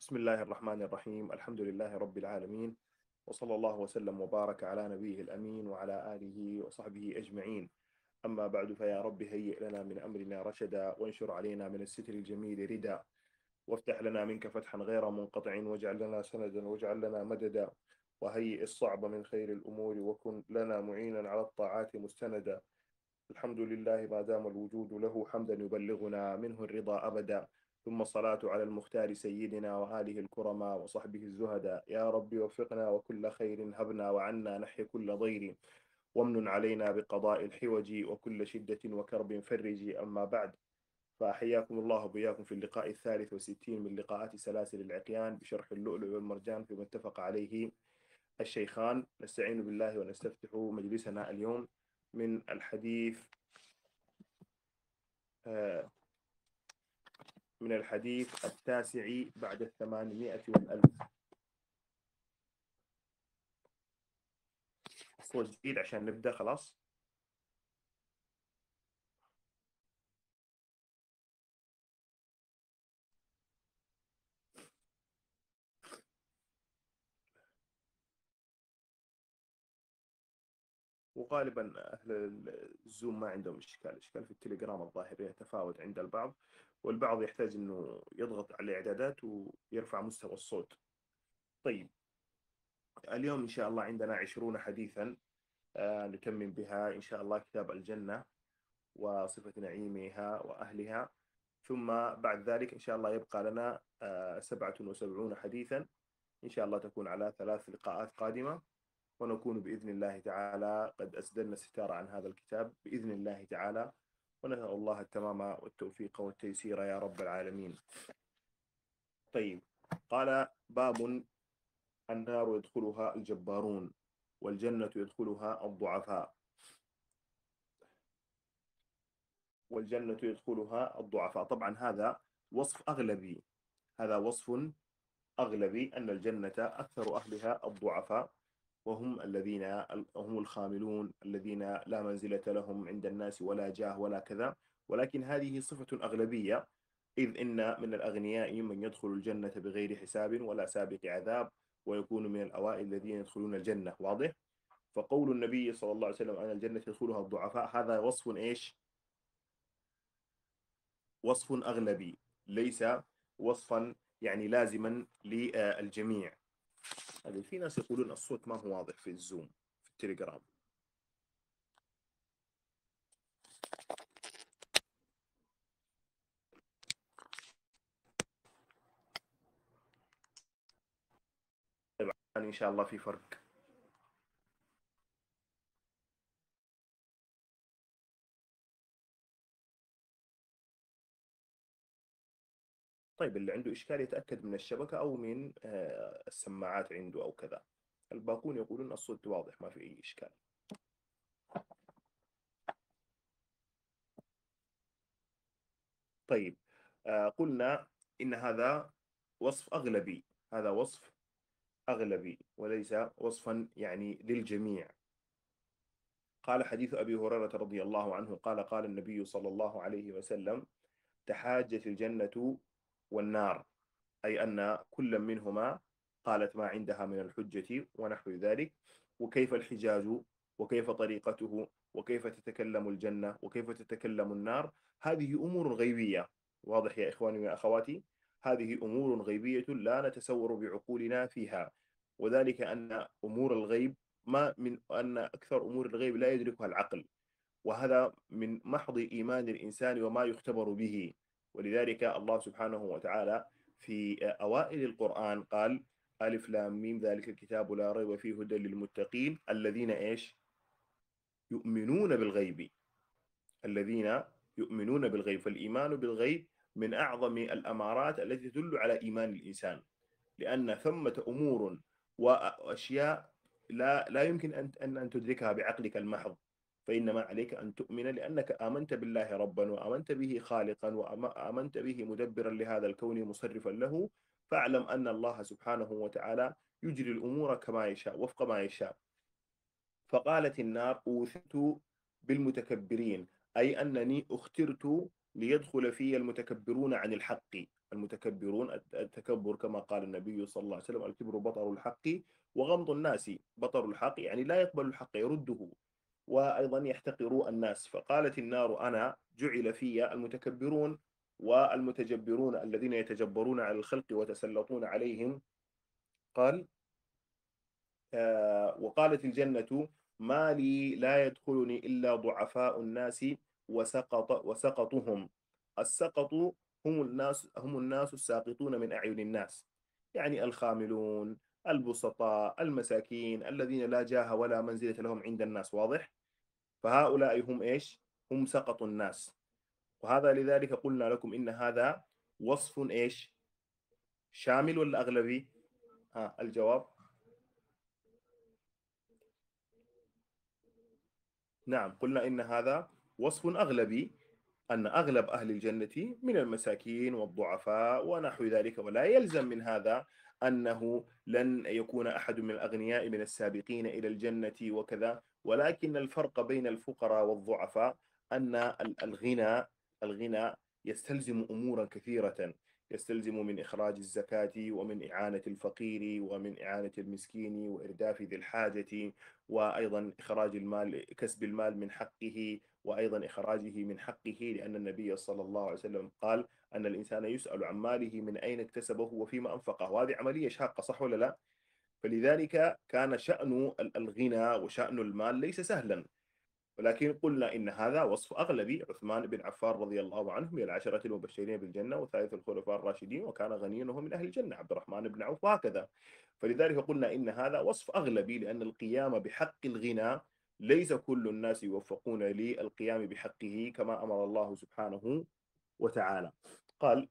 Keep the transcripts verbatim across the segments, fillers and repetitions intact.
بسم الله الرحمن الرحيم. الحمد لله رب العالمين، وصلى الله وسلم وبارك على نبيه الأمين وعلى آله وصحبه أجمعين. أما بعد، فيا رب هيئ لنا من أمرنا رشدا، وانشر علينا من الستر الجميل ردا، وافتح لنا منك فتحا غير منقطع، واجعل لنا سندا واجعل لنا مددا، وهيئ الصعب من خير الأمور، وكن لنا معينا على الطاعات مستندا. الحمد لله ما دام الوجود له حمدا يبلغنا منه الرضا أبدا، ثم الصلاة على المختار سيدنا وآله الكرما وصحبه الزهدا. يا رب وفقنا وكل خير هبنا، وعنا نحي كل ضير، وامن علينا بقضاء الحوج، وكل شدة وكرب فرجي. أما بعد، فأحياكم الله وبياكم في اللقاء الثالث والستين من لقاءات سلاسل العقيان بشرح اللؤلؤ والمرجان فيما اتفق عليه الشيخان. نستعين بالله ونستفتح مجلسنا اليوم من الحديث من الحديث التاسع بعد الثمانمائة والألف. صوت جديد عشان نبدأ خلاص. وغالبا أهل الزوم ما عندهم إشكال، إشكال في التليجرام الظاهر يتفاوت عند البعض، والبعض يحتاج إنه يضغط على الإعدادات ويرفع مستوى الصوت. طيب، اليوم إن شاء الله عندنا عشرون حديثا آه نتمم بها إن شاء الله كتاب الجنة وصفة نعيمها وأهلها، ثم بعد ذلك إن شاء الله يبقى لنا آه سبعة وسبعون حديثا إن شاء الله، تكون على ثلاث لقاءات قادمة، ونكون بإذن الله تعالى قد أسدلنا الستار عن هذا الكتاب بإذن الله تعالى، ونسأل الله التمام والتوفيق والتيسير يا رب العالمين. طيب، قال: باب النار يدخلها الجبارون، والجنة يدخلها الضعفاء والجنة يدخلها الضعفاء. طبعا هذا وصف أغلبي، هذا وصف أغلبي أن الجنة أكثر أهلها الضعفاء، وهم الذين هم الخاملون الذين لا منزلة لهم عند الناس ولا جاه ولا كذا، ولكن هذه صفة أغلبية، إذ إن من الأغنياء من يدخل الجنة بغير حساب ولا سابق عذاب، ويكون من الأوائل الذين يدخلون الجنة. واضح؟ فقول النبي صلى الله عليه وسلم أن الجنة يدخلها الضعفاء، هذا وصف إيش؟ وصف أغلبي، ليس وصفا يعني لازما للجميع. هذه في ناس يقولون الصوت ما هو واضح في الزوم في التليجرام. طيب، إن شاء الله في فرق. طيب، اللي عنده إشكال يتأكد من الشبكة أو من السماعات عنده أو كذا. الباقون يقولون الصوت واضح ما في أي إشكال. طيب، قلنا إن هذا وصف أغلبي، هذا وصف أغلبي وليس وصفا يعني للجميع. قال: حديث أبي هريرة رضي الله عنه قال: قال النبي صلى الله عليه وسلم: تحاجت الجنة والنار، أي أن كل منهما قالت ما عندها من الحجة ونحو ذلك، وكيف الحجاج، وكيف طريقته، وكيف تتكلم الجنة، وكيف تتكلم النار. هذه أمور غيبية. واضح يا إخواني وأخواتي؟ هذه أمور غيبية لا نتصور بعقولنا فيها، وذلك أن أمور الغيب ما من أن أكثر أمور الغيب لا يدركها العقل، وهذا من محض إيمان الإنسان وما يختبر به. ولذلك الله سبحانه وتعالى في أوائل القرآن قال: ألف لام ميم ذلك الكتاب لا ريب فيه هدى للمتقين الذين إيش؟ يؤمنون بالغيب. الذين يؤمنون بالغيب. فالإيمان بالغيب من أعظم الأمارات التي تدل على إيمان الإنسان، لأن ثمة أمور وأشياء لا لا يمكن أن أن تدركها بعقلك المحض، فإنما عليك أن تؤمن لأنك آمنت بالله ربا، وآمنت به خالقا، وآمنت به مدبرا لهذا الكون مصرفا له، فاعلم أن الله سبحانه وتعالى يجري الأمور كما يشاء وفق ما يشاء. فقالت النار: أوثرت بالمتكبرين، أي أنني اخترت ليدخل في المتكبرون عن الحق، المتكبرون. التكبر كما قال النبي صلى الله عليه وسلم: الكبر بطر الحق وغمط الناس. بطر الحق يعني لا يقبل الحق، يرده، وأيضا يحتقر الناس. فقالت النار: أنا جعل في المتكبرون والمتجبرون الذين يتجبرون على الخلق ويتسلطون عليهم. قال آه وقالت الجنة: ما لي لا يدخلني إلا ضعفاء الناس وسقط وسقطهم. السقط هم الناس هم الناس الساقطون من أعين الناس، يعني الخاملون، البسطاء، المساكين الذين لا جاه ولا منزلة لهم عند الناس. واضح؟ فهؤلاء هم إيش؟ هم سقط الناس. وهذا لذلك قلنا لكم إن هذا وصف إيش؟ شامل ولا أغلبي؟ ها الجواب: نعم، قلنا إن هذا وصف أغلبي، أن أغلب أهل الجنة من المساكين والضعفاء ونحو ذلك، ولا يلزم من هذا أنه لن يكون أحد من الأغنياء من السابقين إلى الجنة وكذا. ولكن الفرق بين الفقراء والضعفاء أن الغنى الغنى يستلزم أمورا كثيرة، يستلزم من إخراج الزكاة ومن إعانة الفقير ومن إعانة المسكين وإرداف ذي الحاجة، وأيضا إخراج المال، كسب المال من حقه، وأيضا إخراجه من حقه، لأن النبي صلى الله عليه وسلم قال أن الإنسان يسأل عن ماله من أين اكتسبه وفيما أنفقه. وهذه عملية شاقة، صح ولا لا؟ فلذلك كان شأن الغنى وشأن المال ليس سهلا. ولكن قلنا إن هذا وصف أغلبي. عثمان بن عفان رضي الله عنه من العشرة المبشرين بالجنة وثالث الخلفاء الراشدين، وكان غنيا وهو من أهل الجنة. عبد الرحمن بن عوف وهكذا. فلذلك قلنا إن هذا وصف أغلبي، لأن القيام بحق الغنى ليس كل الناس يوفقون للقيام بحقه كما أمر الله سبحانه وتعالى. قال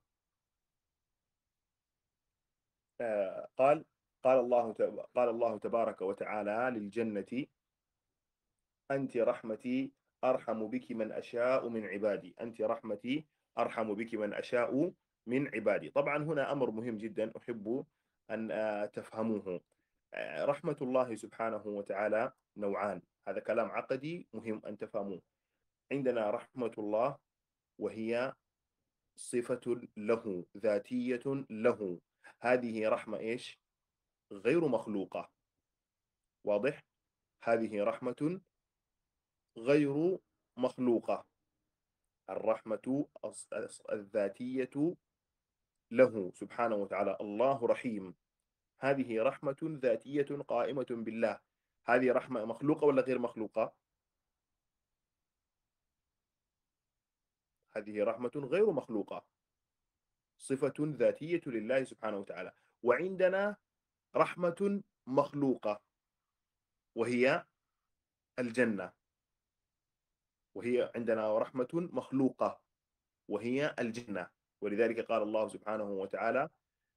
آه قال قال الله قال الله تبارك وتعالى للجنة: أنت رحمتي أرحم بك من أشاء من عبادي. أنت رحمتي أرحم بك من أشاء من عبادي. طبعا هنا أمر مهم جدا أحب أن آه، تفهموه. آه، رحمة الله سبحانه وتعالى نوعان. هذا كلام عقدي مهم أن تفهموه. عندنا رحمة الله وهي صفة له، ذاتية له. هذه رحمة إيش؟ غير مخلوقة. واضح؟ هذه رحمة غير مخلوقة. الرحمة الذاتية له سبحانه وتعالى. الله رحيم، هذه رحمة ذاتية قائمة بالله. هذه رحمة مخلوقة ولا غير مخلوقة؟ هذه رحمة غير مخلوقة، صفة ذاتية لله سبحانه وتعالى. وعندنا رحمة مخلوقة وهي الجنة. وهي عندنا رحمة مخلوقة وهي الجنة. ولذلك قال الله سبحانه وتعالى: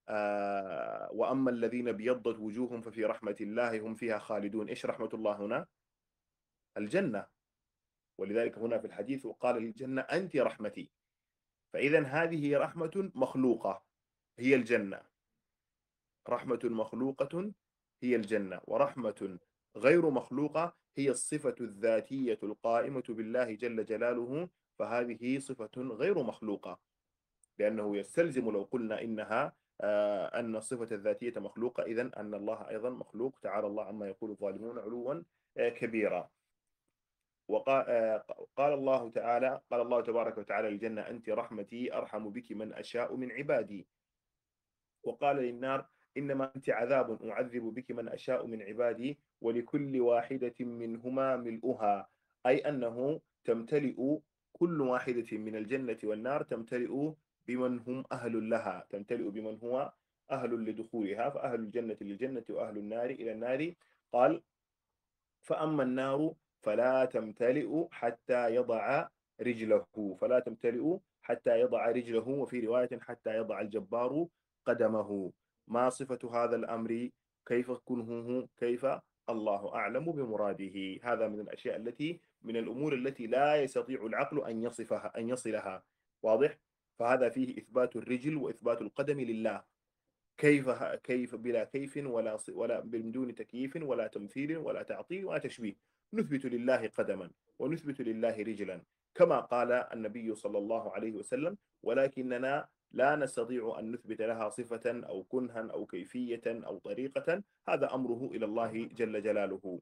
آه وأما الذين ابيضت وجوههم ففي رحمة الله هم فيها خالدون. إيش رحمة الله هنا؟ الجنة. ولذلك هنا في الحديث وقال للجنة: أنت رحمتي. فإذا هذه رحمة مخلوقة هي الجنة. رحمة مخلوقة هي الجنة. ورحمة غير مخلوقة هي الصفة الذاتية القائمة بالله جل جلاله. فهذه صفة غير مخلوقة، لأنه يستلزم لو قلنا إنها آه أن الصفة الذاتية مخلوقة، إذن أن الله أيضا مخلوق. تعالى الله عما يقول الظالمون علوا آه كبيرا. وقال آه قال الله تعالى قال الله تبارك وتعالى للجنة: أنت رحمتي أرحم بك من أشاء من عبادي. وقال للنار: إنما أنت عذاب أعذب بك من أشاء من عبادي ولكل واحدة منهما ملؤها. أي أنه تمتلئ كل واحدة من الجنة والنار، تمتلئ بمن هم أهل لها، تمتلئ بمن هو أهل لدخولها. فأهل الجنة للجنة وأهل النار إلى النار. قال: فأما النار فلا تمتلئ حتى يضع رجله فلا تمتلئ حتى يضع رجله وفي رواية: حتى يضع الجبار قدمه. ما صفة هذا الأمر؟ كيف كنهه؟ كيف؟ الله أعلم بمراده. هذا من الأشياء التي من الأمور التي لا يستطيع العقل أن يصفها أن يصلها. واضح؟ فهذا فيه إثبات الرجل وإثبات القدم لله. كيف كيف بلا كيف ولا ولا بدون تكييف ولا تمثيل ولا تعطيل ولا تشبيه. نثبت لله قدما ونثبت لله رجلا كما قال النبي صلى الله عليه وسلم: ولكننا لا نستطيع أن نثبت لها صفة أو كنها أو كيفية أو طريقة، هذا أمره إلى الله جل جلاله.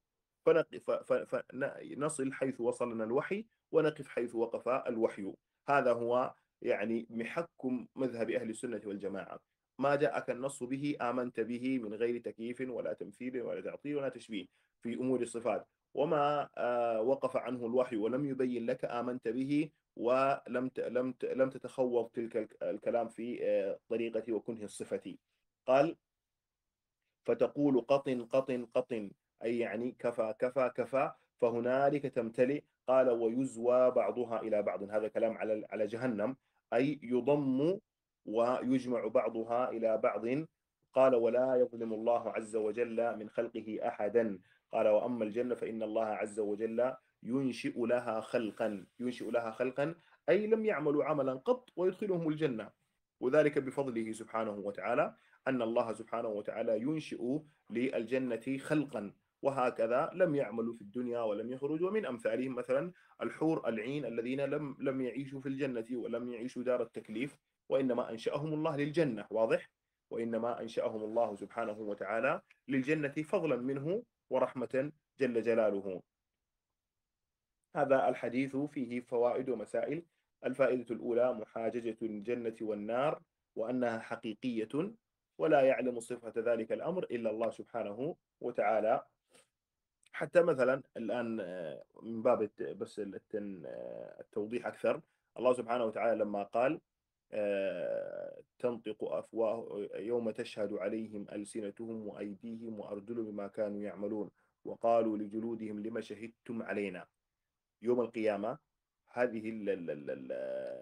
فنصل حيث وصلنا الوحي ونقف حيث وقف الوحي. هذا هو يعني محك مذهب أهل السنة والجماعة. ما جاءك النص به آمنت به من غير تكييف ولا تمثيل ولا تعطيل ولا تشبيه في أمور الصفات. وما آه، وقف عنه الوحي ولم يبين لك آمنت به، ولم لم لم تتخوض تلك الكلام في آه، طريقة وكنه الصفة. قال فتقول قط قط قط، أي يعني كفى كفى كفى، فهنالك تمتلئ. قال ويزوى بعضها إلى بعض، هذا كلام على على جهنم، أي يضم ويجمع بعضها إلى بعض. قال ولا يظلم الله عز وجل من خلقه أحدا. قال وأما الجنة فإن الله عز وجل ينشئ لها خلقا، ينشئ لها خلقا أي لم يعملوا عملا قط ويدخلهم الجنة، وذلك بفضله سبحانه وتعالى، أن الله سبحانه وتعالى ينشئ للجنة خلقا، وهكذا لم يعملوا في الدنيا ولم يخرجوا. من أمثالهم مثلا الحور العين الذين لم لم يعيشوا في الجنة ولم يعيشوا دار التكليف، وإنما أنشأهم الله للجنة، واضح؟ وإنما أنشأهم الله سبحانه وتعالى للجنة فضلا منه ورحمة جل جلاله. هذا الحديث فيه فوائد ومسائل. الفائدة الأولى محاججة الجنة والنار، وأنها حقيقية ولا يعلم صفة ذلك الأمر إلا الله سبحانه وتعالى. حتى مثلا الآن آه، من باب بس التوضيح أكثر، الله سبحانه وتعالى لما قال آه، تنطق أفواه يوم تشهد عليهم ألسنتهم وأيديهم وأرجلهم بما كانوا يعملون، وقالوا لجلودهم لما شهدتم علينا. يوم القيامة هذه ال ال ال ال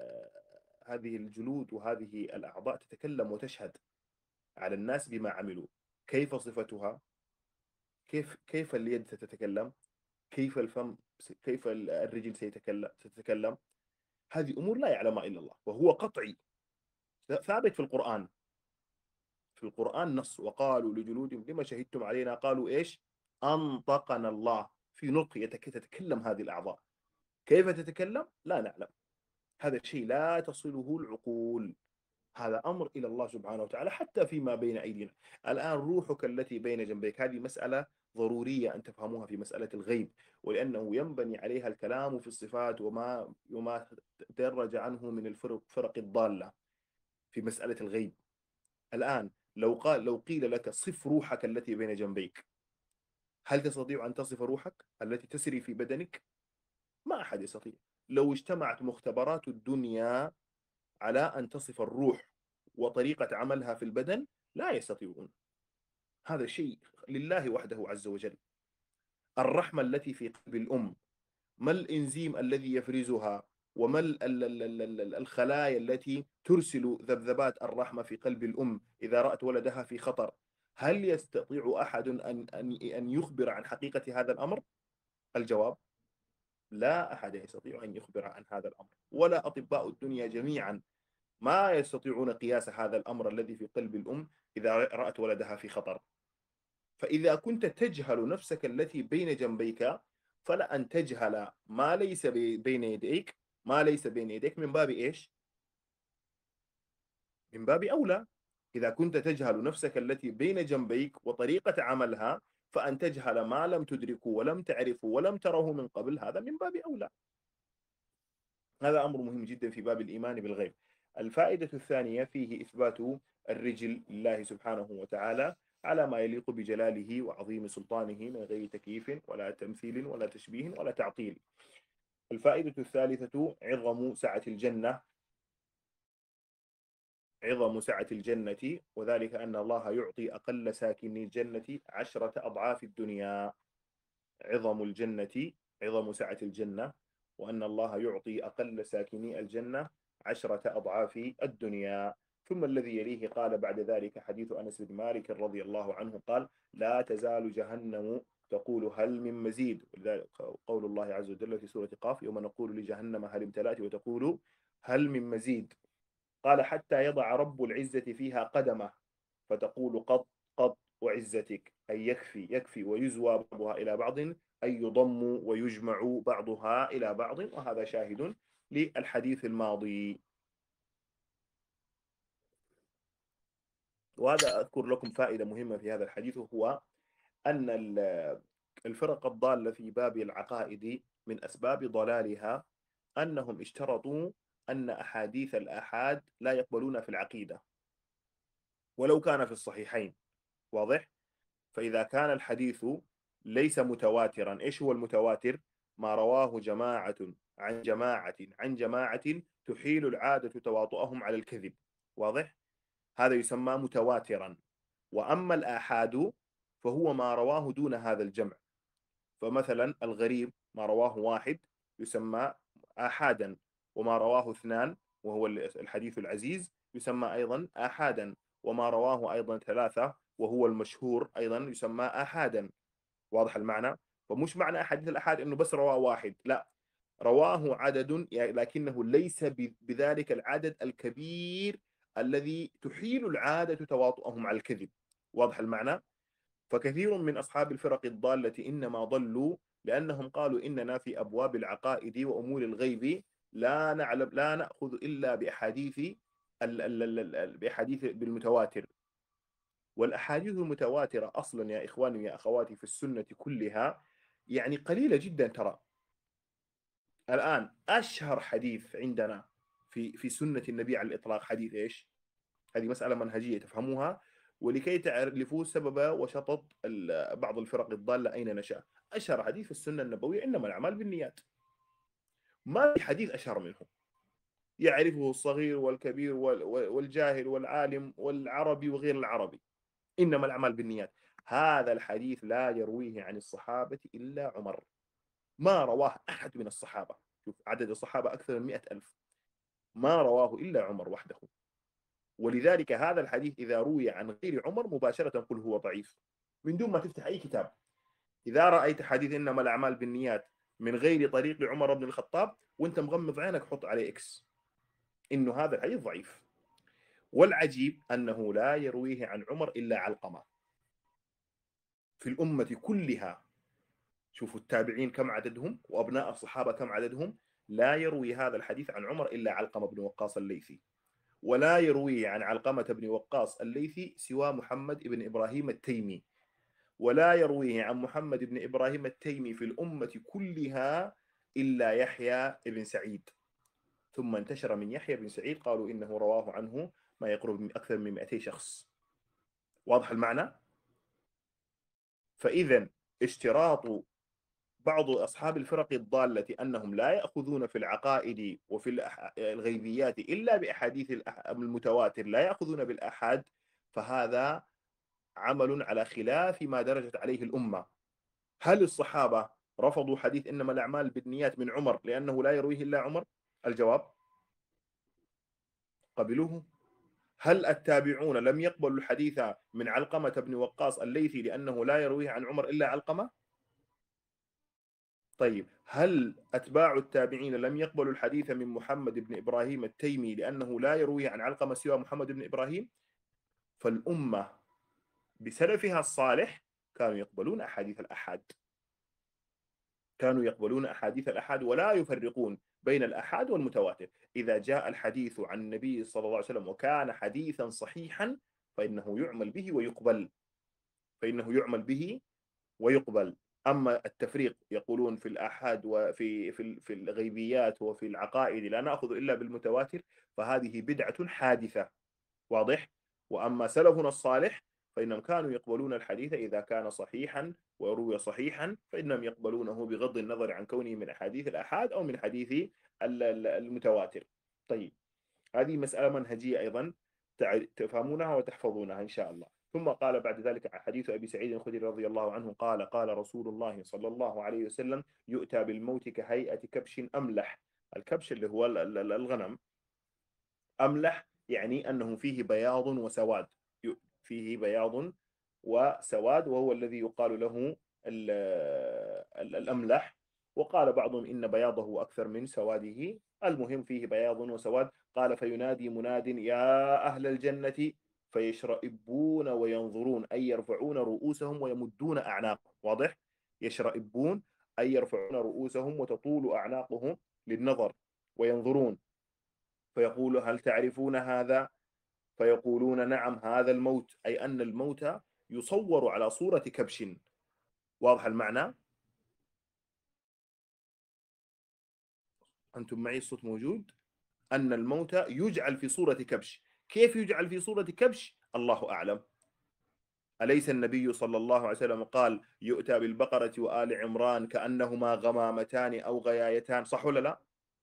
هذه الجلود وهذه الأعضاء تتكلم وتشهد على الناس بما عملوا. كيف صفتها؟ كيف كيف اليد ستتكلم؟ كيف الفم؟ كيف الرجل سيتكلم ستتكلم؟ هذه أمور لا يعلمها إلا الله، وهو قطعي ثابت في القرآن. في القرآن نص وقالوا لجلودهم لما شهدتم علينا، قالوا إيش؟ أنطقنا الله. في نطق تتكلم هذه الأعضاء. كيف تتكلم؟ لا نعلم. هذا الشيء لا تصله العقول، هذا أمر إلى الله سبحانه وتعالى. حتى فيما بين أيدينا الآن، روحك التي بين جنبيك، هذه مسألة ضرورية أن تفهموها في مسألة الغيب، ولأنه ينبني عليها الكلام في الصفات وما وما درج عنه من الفرق فرق الضالة في مسألة الغيب. الآن لو قال لو قيل لك صف روحك التي بين جنبيك، هل تستطيع أن تصف روحك التي تسري في بدنك؟ ما أحد يستطيع. لو اجتمعت مختبرات الدنيا على أن تصف الروح وطريقة عملها في البدن لا يستطيعون. هذا شيء لله وحده عز وجل. الرحمة التي في قلب الأم، ما الإنزيم الذي يفرزها، وما الخلايا التي ترسل ذبذبات الرحمة في قلب الأم إذا رأت ولدها في خطر؟ هل يستطيع أحد أن أن يخبر عن حقيقة هذا الأمر؟ الجواب لا أحد يستطيع أن يخبر عن هذا الأمر، ولا أطباء الدنيا جميعا ما يستطيعون قياس هذا الأمر الذي في قلب الأم إذا رأت ولدها في خطر. فإذا كنت تجهل نفسك التي بين جنبيك، فلا أن تجهل ما ليس بين يديك، ما ليس بين يديك من باب إيش؟ من باب أولى. إذا كنت تجهل نفسك التي بين جنبيك وطريقة عملها، فأن تجهل ما لم تدركوا ولم تعرفوا ولم تروه من قبل، هذا من باب أولى. هذا أمر مهم جدا في باب الإيمان بالغيب. الفائدة الثانية فيه إثبات الرجل لله سبحانه وتعالى على ما يليق بجلاله وعظيم سلطانه من غير تكييف ولا تمثيل ولا تشبيه ولا تعطيل. الفائدة الثالثة عظم سعة الجنة، عظم سعة الجنة، وذلك أن الله يعطي أقل ساكني الجنة عشرة أضعاف الدنيا. عظم الجنة، عظم سعة الجنة، وأن الله يعطي أقل ساكني الجنة عشرة أضعاف الدنيا. ثم الذي يليه قال بعد ذلك حديث أنس بن مالك رضي الله عنه قال لا تزال جهنم تقول هل من مزيد، قول الله عز وجل في سورة قاف يوم نقول لجهنم هل امتلأت وتقول هل من مزيد. قال حتى يضع رب العزة فيها قدمه فتقول قط قط وعزتك، أي يكفي يكفي، ويزوى بعضها إلى بعض أي يضم ويجمع بعضها إلى بعض. وهذا شاهد للحديث الماضي. وهذا أذكر لكم فائدة مهمة في هذا الحديث، وهو أن الفرق الضالة في باب العقائد من أسباب ضلالها أنهم اشترطوا أن أحاديث الآحاد لا يقبلون في العقيدة ولو كان في الصحيحين. واضح؟ فإذا كان الحديث ليس متواترا، إيش هو المتواتر؟ ما رواه جماعة عن جماعة عن جماعة تحيل العادة تواطؤهم على الكذب. واضح؟ هذا يسمى متواترا. وأما الآحاد فهو ما رواه دون هذا الجمع. فمثلا الغريب ما رواه واحد يسمى آحادا، وما رواه اثنان وهو الحديث العزيز يسمى أيضا آحادا، وما رواه أيضا ثلاثة وهو المشهور أيضا يسمى آحادا. واضح المعنى؟ فمش معنى أحاديث الآحاد أنه بس رواه واحد، لا، رواه عدد لكنه ليس بذلك العدد الكبير الذي تحيل العادة تواطؤهم على الكذب. واضح المعنى؟ فكثير من أصحاب الفرق الضالة إنما ضلوا لأنهم قالوا إننا في أبواب العقائد وأمور الغيب لا نعلم لا نأخذ إلا بأحاديث ال ال ال ال بأحاديث بالمتواتر. والأحاديث المتواترة أصلا يا إخواني يا أخواتي في السنة كلها يعني قليلة جدا. ترى الآن أشهر حديث عندنا في في سنة النبي على الإطلاق حديث إيش؟ هذه مسألة منهجية تفهموها، ولكي تعرفوا سبب وشطط بعض الفرق الضالة أين نشأ. أشهر حديث في السنة النبوية إنما الأعمال بالنيات. ما في حديث أشهر منه، يعرفه الصغير والكبير والجاهل والعالم والعربي وغير العربي. إنما الأعمال بالنيات. هذا الحديث لا يرويه عن الصحابة إلا عمر، ما رواه أحد من الصحابة. شوف عدد الصحابة أكثر من مئة ألف، ما رواه إلا عمر وحده. ولذلك هذا الحديث إذا روي عن غير عمر مباشرة قل هو ضعيف من دون ما تفتح أي كتاب. إذا رأيت حديث إنما الأعمال بالنيات من غير طريق عمر بن الخطاب وانت مغمض عينك حط عليه إكس، إنه هذا الحديث ضعيف. والعجيب أنه لا يرويه عن عمر إلا علقمة في الأمة كلها. شوفوا التابعين كم عددهم وأبناء الصحابة كم عددهم، لا يروي هذا الحديث عن عمر إلا علقمة بن وقاص الليثي. ولا يروي عن علقمة بن وقاص الليثي سوى محمد بن إبراهيم التيمي. ولا يرويه عن محمد بن إبراهيم التيمي في الأمة كلها إلا يحيى بن سعيد. ثم انتشر من يحيى بن سعيد قالوا إنه رواه عنه ما يقرب من أكثر من مئتي شخص. واضح المعنى؟ فإذا اشتراط بعض أصحاب الفرق الضالة أنهم لا يأخذون في العقائد وفي الغيبيات إلا بأحاديث المتواتر، لا يأخذون بالأحاد، فهذا عمل على خلاف ما درجت عليه الأمة. هل الصحابة رفضوا حديث إنما الأعمال بالنيات من عمر لأنه لا يرويه إلا عمر؟ الجواب قبلوه. هل التابعون لم يقبلوا الحديث من علقمة بن وقاص الليثي لأنه لا يرويه عن عمر إلا علقمة؟ طيب هل أتباع التابعين لم يقبلوا الحديث من محمد بن إبراهيم التيمي لأنه لا يرويه عن علقمة سوى محمد بن إبراهيم؟ فالأمة بسلفها الصالح كانوا يقبلون أحاديث الأحاد، كانوا يقبلون أحاديث الأحاد ولا يفرقون بين الأحاد والمتواتر. إذا جاء الحديث عن النبي صلى الله عليه وسلم وكان حديثا صحيحا فإنه يعمل به ويقبل، فإنه يعمل به ويقبل. أما التفريق يقولون في الآحاد وفي في في الغيبيات وفي العقائد لا نأخذ إلا بالمتواتر، فهذه بدعة حادثة. واضح؟ وأما سلفنا الصالح فإنهم كانوا يقبلون الحديث إذا كان صحيحا وروي صحيحا، فإنهم يقبلونه بغض النظر عن كونه من أحاديث الآحاد أو من حديث المتواتر. طيب هذه مسألة منهجية أيضا تفهمونها وتحفظونها إن شاء الله. ثم قال بعد ذلك حديث أبي سعيد الخدري رضي الله عنه قال قال رسول الله صلى الله عليه وسلم يؤتى بالموت كهيئة كبش أملح. الكبش اللي هو الغنم، أملح يعني أنه فيه بياض وسواد، فيه بياض وسواد وهو الذي يقال له الأملح. وقال بعضهم إن بياضه أكثر من سواده، المهم فيه بياض وسواد. قال فينادي مناد يا أهل الجنة فيشرئبون وينظرون أي يرفعون رؤوسهم ويمدون أعناقهم. واضح؟ يشرئبون أي يرفعون رؤوسهم وتطول أعناقهم للنظر وينظرون، فيقول هل تعرفون هذا؟ فيقولون نعم هذا الموت، أي أن الموت يصور على صورة كبش. واضح المعنى؟ أنتم معي؟ الصوت موجود؟ أن الموت يجعل في صورة كبش. كيف يجعل في صورة كبش؟ الله أعلم. أليس النبي صلى الله عليه وسلم قال يؤتى بالبقرة وآل عمران كأنهما غمامتان أو غيايتان، صح ولا لا؟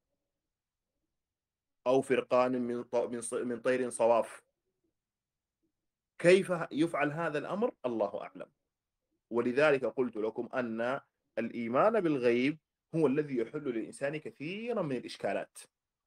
أو فرقان من من طير صواف. كيف يفعل هذا الأمر؟ الله أعلم. ولذلك قلت لكم أن الإيمان بالغيب هو الذي يحل للإنسان كثيرا من الإشكالات.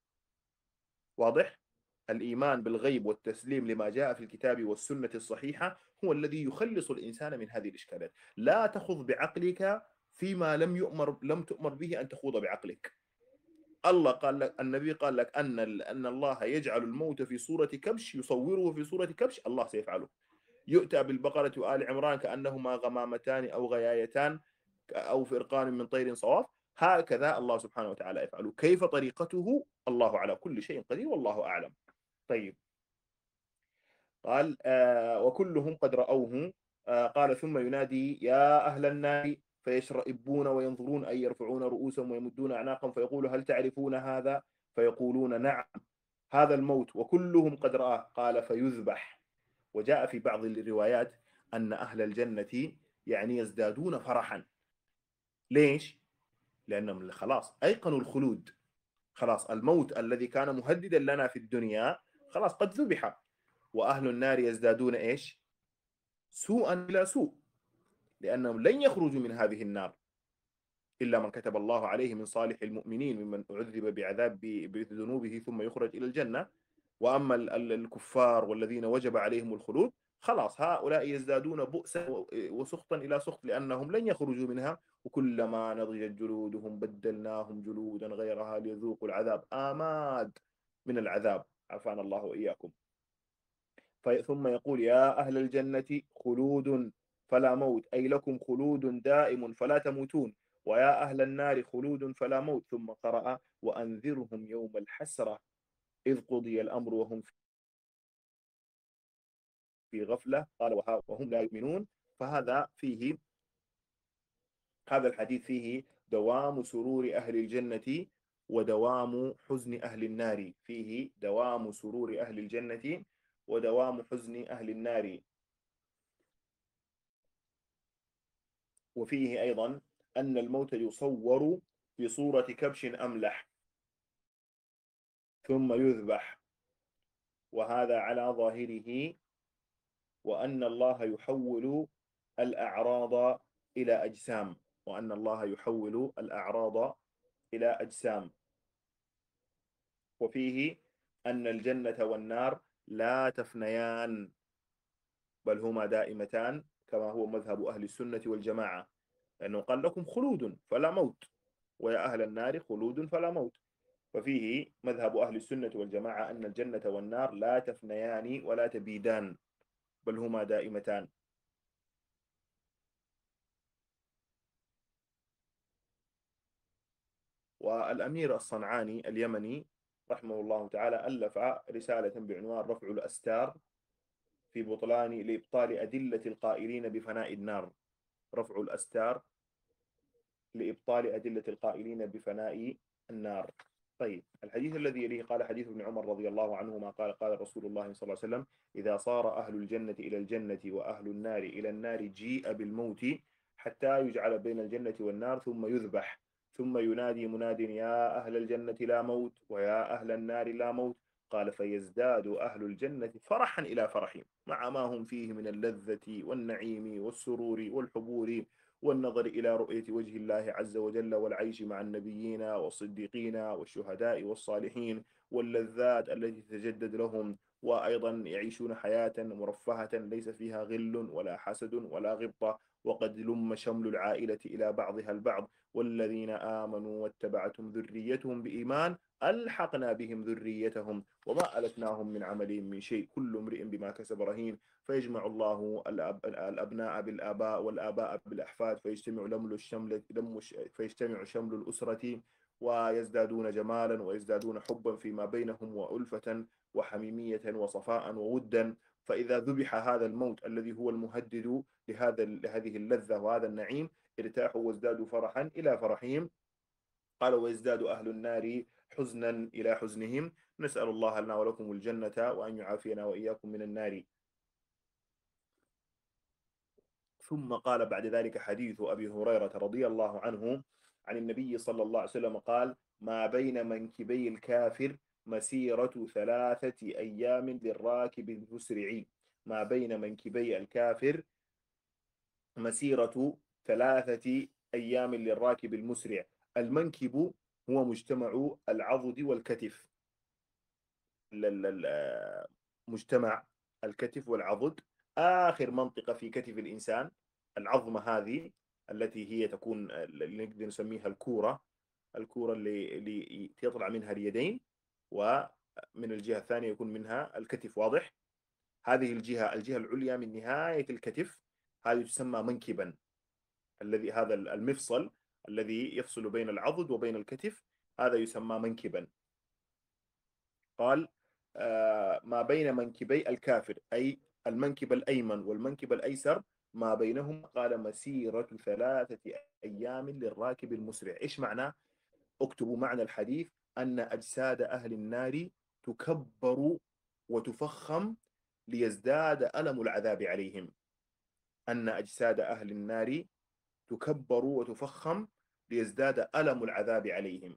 واضح؟ الإيمان بالغيب والتسليم لما جاء في الكتاب والسنة الصحيحة هو الذي يخلص الإنسان من هذه الإشكالات. لا تخوض بعقلك فيما لم يؤمر لم تؤمر به أن تخوض بعقلك. الله قال لك، النبي قال لك أن أن الله يجعل الموت في صورة كبش، يصوره في صورة كبش، الله سيفعله. يؤتى بالبقرة وآل عمران كأنهما غمامتان أو غيايتان أو فرقان من طير صواف، هكذا الله سبحانه وتعالى يفعل. كيف طريقته؟ الله على كل شيء قدير والله أعلم. طيب، قال آه وكلهم قد رأوه. آه قال ثم ينادي يا أهل النار فيشرئبون وينظرون أي يرفعون رؤوسهم ويمدون أعناقهم فيقول هل تعرفون هذا؟ فيقولون نعم هذا الموت وكلهم قد رآه. قال فيذبح. وجاء في بعض الروايات أن أهل الجنة يعني يزدادون فرحا. ليش؟ لأنهم خلاص أيقنوا الخلود. خلاص الموت الذي كان مهددا لنا في الدنيا خلاص قد ذبح. وأهل النار يزدادون إيش؟ سوءا إلى سوء، لأنهم لن يخرجوا من هذه النار إلا من كتب الله عليه من صالح المؤمنين ممن أعذب بعذاب بذنوبه ثم يخرج إلى الجنة. وأما الكفار والذين وجب عليهم الخلود خلاص هؤلاء يزدادون بؤسا وسخطا إلى سخط لأنهم لن يخرجوا منها. وكلما نضجت جلودهم بدلناهم جلودا غيرها ليذوقوا العذاب. آماد من العذاب، عافانا الله وإياكم. ثم يقول يا أهل الجنة خلود فلا موت، أي لكم خلود دائم فلا تموتون. ويا أهل النار خلود فلا موت. ثم قرأ وأنذرهم يوم الحسرة إذ قضي الأمر وهم في غفلة. قال وهم لا يؤمنون. فهذا فيه، هذا الحديث فيه دوام سرور أهل الجنة ودوام حزن أهل النار. فيه دوام سرور أهل الجنة ودوام حزن أهل النار. وفيه أيضا أن الموت يصور في صورة كبش أملح ثم يذبح، وهذا على ظاهره، وأن الله يحول الأعراض إلى أجسام، وأن الله يحول الأعراض إلى أجسام. وفيه أن الجنة والنار لا تفنيان بل هما دائمتان كما هو مذهب أهل السنة والجماعة، لأنه قال لكم خلود فلا موت، ويا أهل النار خلود فلا موت. ففيه مذهب أهل السنة والجماعة أن الجنة والنار لا تفنيان ولا تبيدان بل هما دائمتان. والأمير الصنعاني اليمني رحمه الله تعالى ألف رسالة بعنوان رفع الأستار في بطلان لإبطال أدلة القائلين بفناء النار. رفع الأستار لإبطال أدلة القائلين بفناء النار. طيب، الحديث الذي يليه قال حديث ابن عمر رضي الله عنهما قال قال رسول الله صلى الله عليه وسلم إذا صار أهل الجنة إلى الجنة وأهل النار إلى النار جيء بالموت حتى يجعل بين الجنة والنار ثم يذبح، ثم ينادي مناد يا أهل الجنة لا موت ويا أهل النار لا موت. قال فيزداد أهل الجنة فرحا إلى فرحهم مع ما هم فيه من اللذة والنعيم والسرور والحبور والنظر إلى رؤية وجه الله عز وجل والعيش مع النبيين والصديقين والشهداء والصالحين واللذات التي تتجدد لهم. وأيضا يعيشون حياة مرفهة ليس فيها غل ولا حسد ولا غبطة، وقد لم شمل العائلة إلى بعضها البعض. والذين آمنوا واتبعتهم ذريتهم بإيمان ألحقنا بهم ذريتهم وما ألتناهم من عملهم من شيء كل امرئ بما كسب رهين. فيجمع الله الأب الأبناء بالآباء والآباء بالأحفاد فيجتمع لمل الشمل فيجتمع شمل الأسرة ويزدادون جمالا ويزدادون حبا فيما بينهم وألفة وحميمية وصفاء وودا. فإذا ذبح هذا الموت الذي هو المهدد لهذا لهذه اللذة وهذا النعيم، ارتاحوا وازدادوا فرحا إلى فرحهم. قال ويزداد أهل النار حزنا إلى حزنهم. نسأل الله لنا ولكم الجنة وأن يعافينا وإياكم من النار. ثم قال بعد ذلك حديث أبي هريرة رضي الله عنه عن النبي صلى الله عليه وسلم قال: ما بين منكبي الكافر مسيرة ثلاثة أيام للراكب المسرع. ما بين منكبي الكافر مسيرة ثلاثة أيام للراكب المسرع. المنكب هو مجتمع العضد والكتف، مجتمع الكتف والعضد، آخر منطقة في كتف الإنسان. العظمة هذه التي هي تكون اللي نقدر نسميها الكورة، الكورة اللي, اللي يطلع منها اليدين، ومن الجهة الثانية يكون منها الكتف. واضح؟ هذه الجهة الجهة العليا من نهاية الكتف هذه تسمى منكبا. الذي هذا المفصل الذي يفصل بين العضد وبين الكتف هذا يسمى منكبا. قال آه ما بين منكبي الكافر، أي المنكب الأيمن والمنكب الأيسر، ما بينهم قال مسيرة ثلاثة أيام للراكب المسرع. إيش معنى؟ اكتبوا معنى الحديث: أن أجساد أهل النار تكبر وتفخم ليزداد ألم العذاب عليهم. أن أجساد أهل النار تكبر وتفخم ليزداد ألم العذاب عليهم.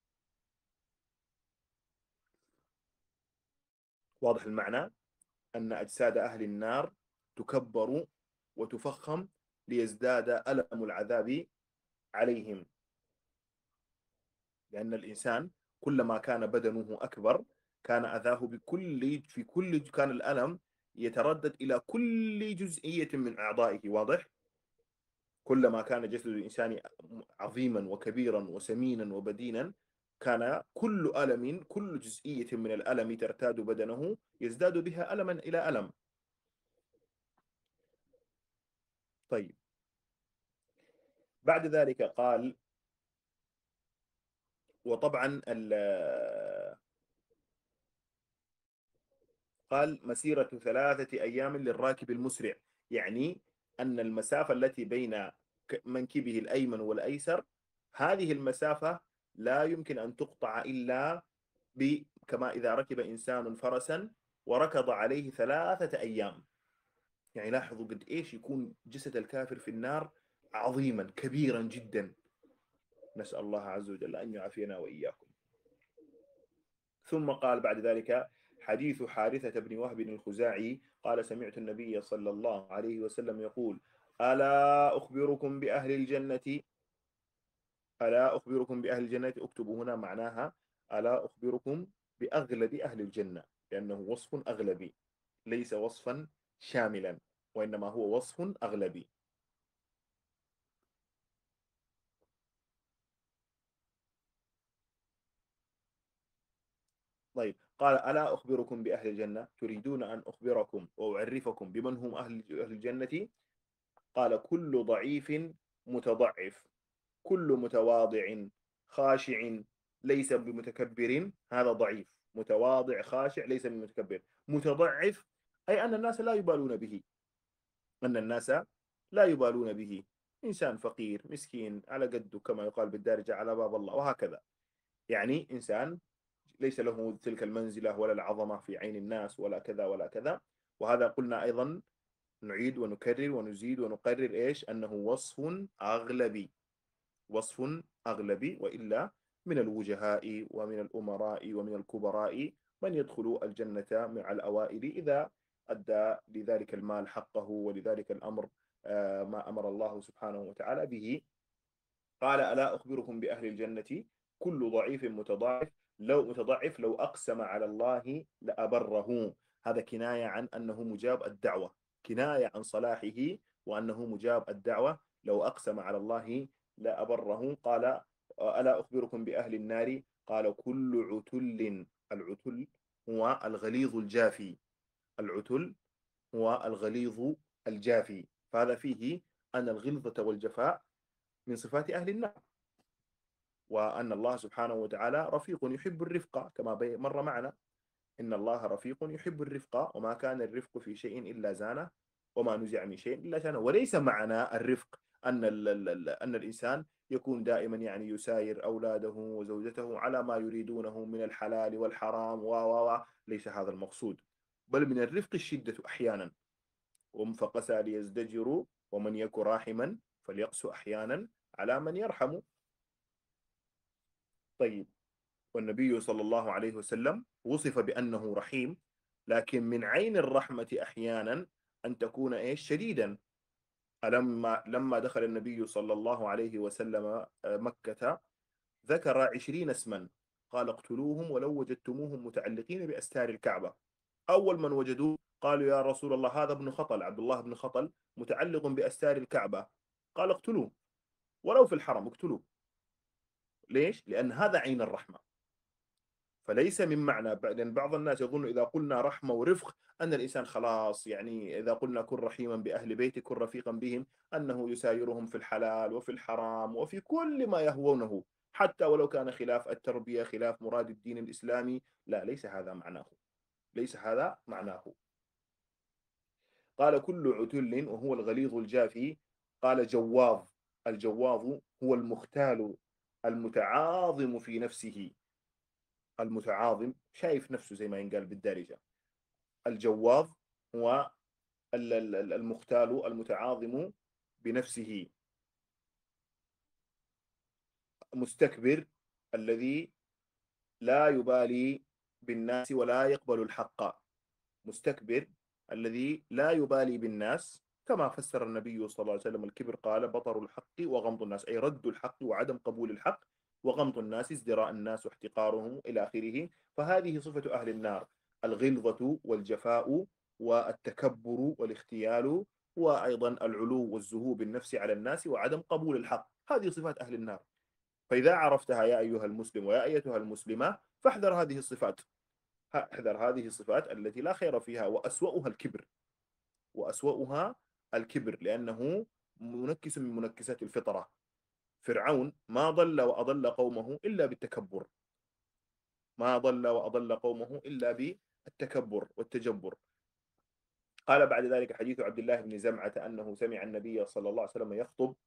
واضح المعنى؟ أن أجساد أهل النار تكبر وتفخم ليزداد ألم العذاب عليهم. لأن الإنسان كلما كان بدنه أكبر كان أذاه بكل في كل كان الألم يتردد إلى كل جزئية من أعضائه. واضح؟ كلما كان جسد الإنسان عظيما وكبيرا وسمينا وبدينا كان كل ألم كل جزئية من الألم ترتاد بدنه يزداد بها ألما إلى ألم. طيب، بعد ذلك قال: وطبعا قال مسيرة ثلاثة أيام للراكب المسرع، يعني أن المسافة التي بين منكبه الأيمن والأيسر هذه المسافة لا يمكن أن تقطع إلا كما إذا ركب إنسان فرسا وركض عليه ثلاثة أيام. يعني لاحظوا قد إيش يكون جسد الكافر في النار عظيما كبيرا جدا. نسأل الله عز وجل أن يعافينا وإياكم. ثم قال بعد ذلك حديث حارثة بن وهب الخزاعي قال: سمعت النبي صلى الله عليه وسلم يقول: ألا أخبركم بأهل الجنة ألا أخبركم بأهل الجنة. اكتبوا هنا معناها: ألا أخبركم بأغلب أهل الجنة، لأنه وصف أغلبي ليس وصفا شاملا، وإنما هو وصف أغلبي. طيب، قال: ألا أخبركم بأهل الجنة. تريدون أن أخبركم وأعرفكم بمن هم أهل الجنة؟ قال: كل ضعيف متضعف، كل متواضع خاشع ليس بمتكبر، هذا ضعيف. متواضع خاشع ليس بمتكبر. متضعف أي أن الناس لا يبالون به، أن الناس لا يبالون به. إنسان فقير مسكين على قده كما يقال بالدارجة على باب الله، وهكذا. يعني إنسان ليس له تلك المنزلة ولا العظمة في عين الناس ولا كذا ولا كذا. وهذا قلنا أيضا نعيد ونكرر ونزيد ونقرر إيش؟ أنه وصف أغلبي، وصف أغلبي. وإلا من الوجهاء ومن الأمراء ومن الكبراء من يدخل الجنة مع الأوائل إذا أدى لذلك المال حقه ولذلك الأمر ما أمر الله سبحانه وتعالى به. قال: ألا أخبركم بأهل الجنة؟ كل ضعيف متضاعف لو متضعف لو أقسم على الله لأبره. هذا كناية عن أنه مجاب الدعوة، كناية عن صلاحه وأنه مجاب الدعوة. لو أقسم على الله لأبره. قال: ألا أخبركم بأهل النار؟ قال: كل عتل. العتل هو الغليظ الجافي، العتل هو الغليظ الجافي. فهذا فيه أن الغلظة والجفاء من صفات أهل النار، وأن الله سبحانه وتعالى رفيق يحب الرفقة كما مر معنا. إن الله رفيق يحب الرفق، وما كان الرفق في شيء إلا زانه، وما نزع من شيء إلا شانه. وليس معنى الرفق أن ال ال أن الإنسان يكون دائما يعني يساير أولاده وزوجته على ما يريدونه من الحلال والحرام و و ليس هذا المقصود، بل من الرفق الشدة أحيانا. هم فقسى ليزدجروا، ومن يك راحما فليقسو أحيانا على من يرحم. طيب، والنبي صلى الله عليه وسلم وصف بأنه رحيم، لكن من عين الرحمة أحيانا أن تكون إيش شديدا. ألما لما دخل النبي صلى الله عليه وسلم مكة ذكر عشرين اسما، قال اقتلوهم ولو وجدتموهم متعلقين بأستار الكعبة. أول من وجدوه قالوا يا رسول الله هذا ابن خطل، عبد الله بن خطل متعلق بأستار الكعبة. قال اقتلوه ولو في الحرم، اقتلوه. ليش؟ لأن هذا عين الرحمة. فليس من معنى، لأن بعض الناس يظن إذا قلنا رحمة ورفق أن الإنسان خلاص، يعني إذا قلنا كن رحيما بأهل بيتك كن رفيقا بهم، أنه يسايرهم في الحلال وفي الحرام وفي كل ما يهوونه، حتى ولو كان خلاف التربية، خلاف مراد الدين الإسلامي. لا، ليس هذا معناه، ليس هذا معناه. قال كل عتل وهو الغليظ الجافي. قال جواظ. الجواظ هو المختال المتعاظم في نفسه، المتعاظم شايف نفسه زي ما ينقال بالدارجة. الجواظ هو المختال المتعاظم بنفسه. مستكبر الذي لا يبالي بالناس ولا يقبل الحق. مستكبر الذي لا يبالي بالناس، كما فسر النبي صلى الله عليه وسلم الكبر قال بطر الحق وغمط الناس، أي رد الحق وعدم قبول الحق، وغمط الناس ازدراء الناس واحتقارهم إلى آخره. فهذه صفة أهل النار: الغلظة والجفاء والتكبر والاختيال، وأيضا العلو والزهو بالنفس على الناس وعدم قبول الحق. هذه صفات أهل النار. فإذا عرفتها يا أيها المسلم ويا أيتها المسلمة فاحذر هذه الصفات، احذر هذه الصفات التي لا خير فيها، وأسوأها الكبر، وأسوأها الكبر لأنه منكس من منكسات الفطرة. فرعون ما ضل وأضل قومه إلا بالتكبر، ما ضل وأضل قومه إلا بالتكبر والتجبر. قال بعد ذلك حديث عبد الله بن زمعة أنه سمع النبي صلى الله عليه وسلم يخطب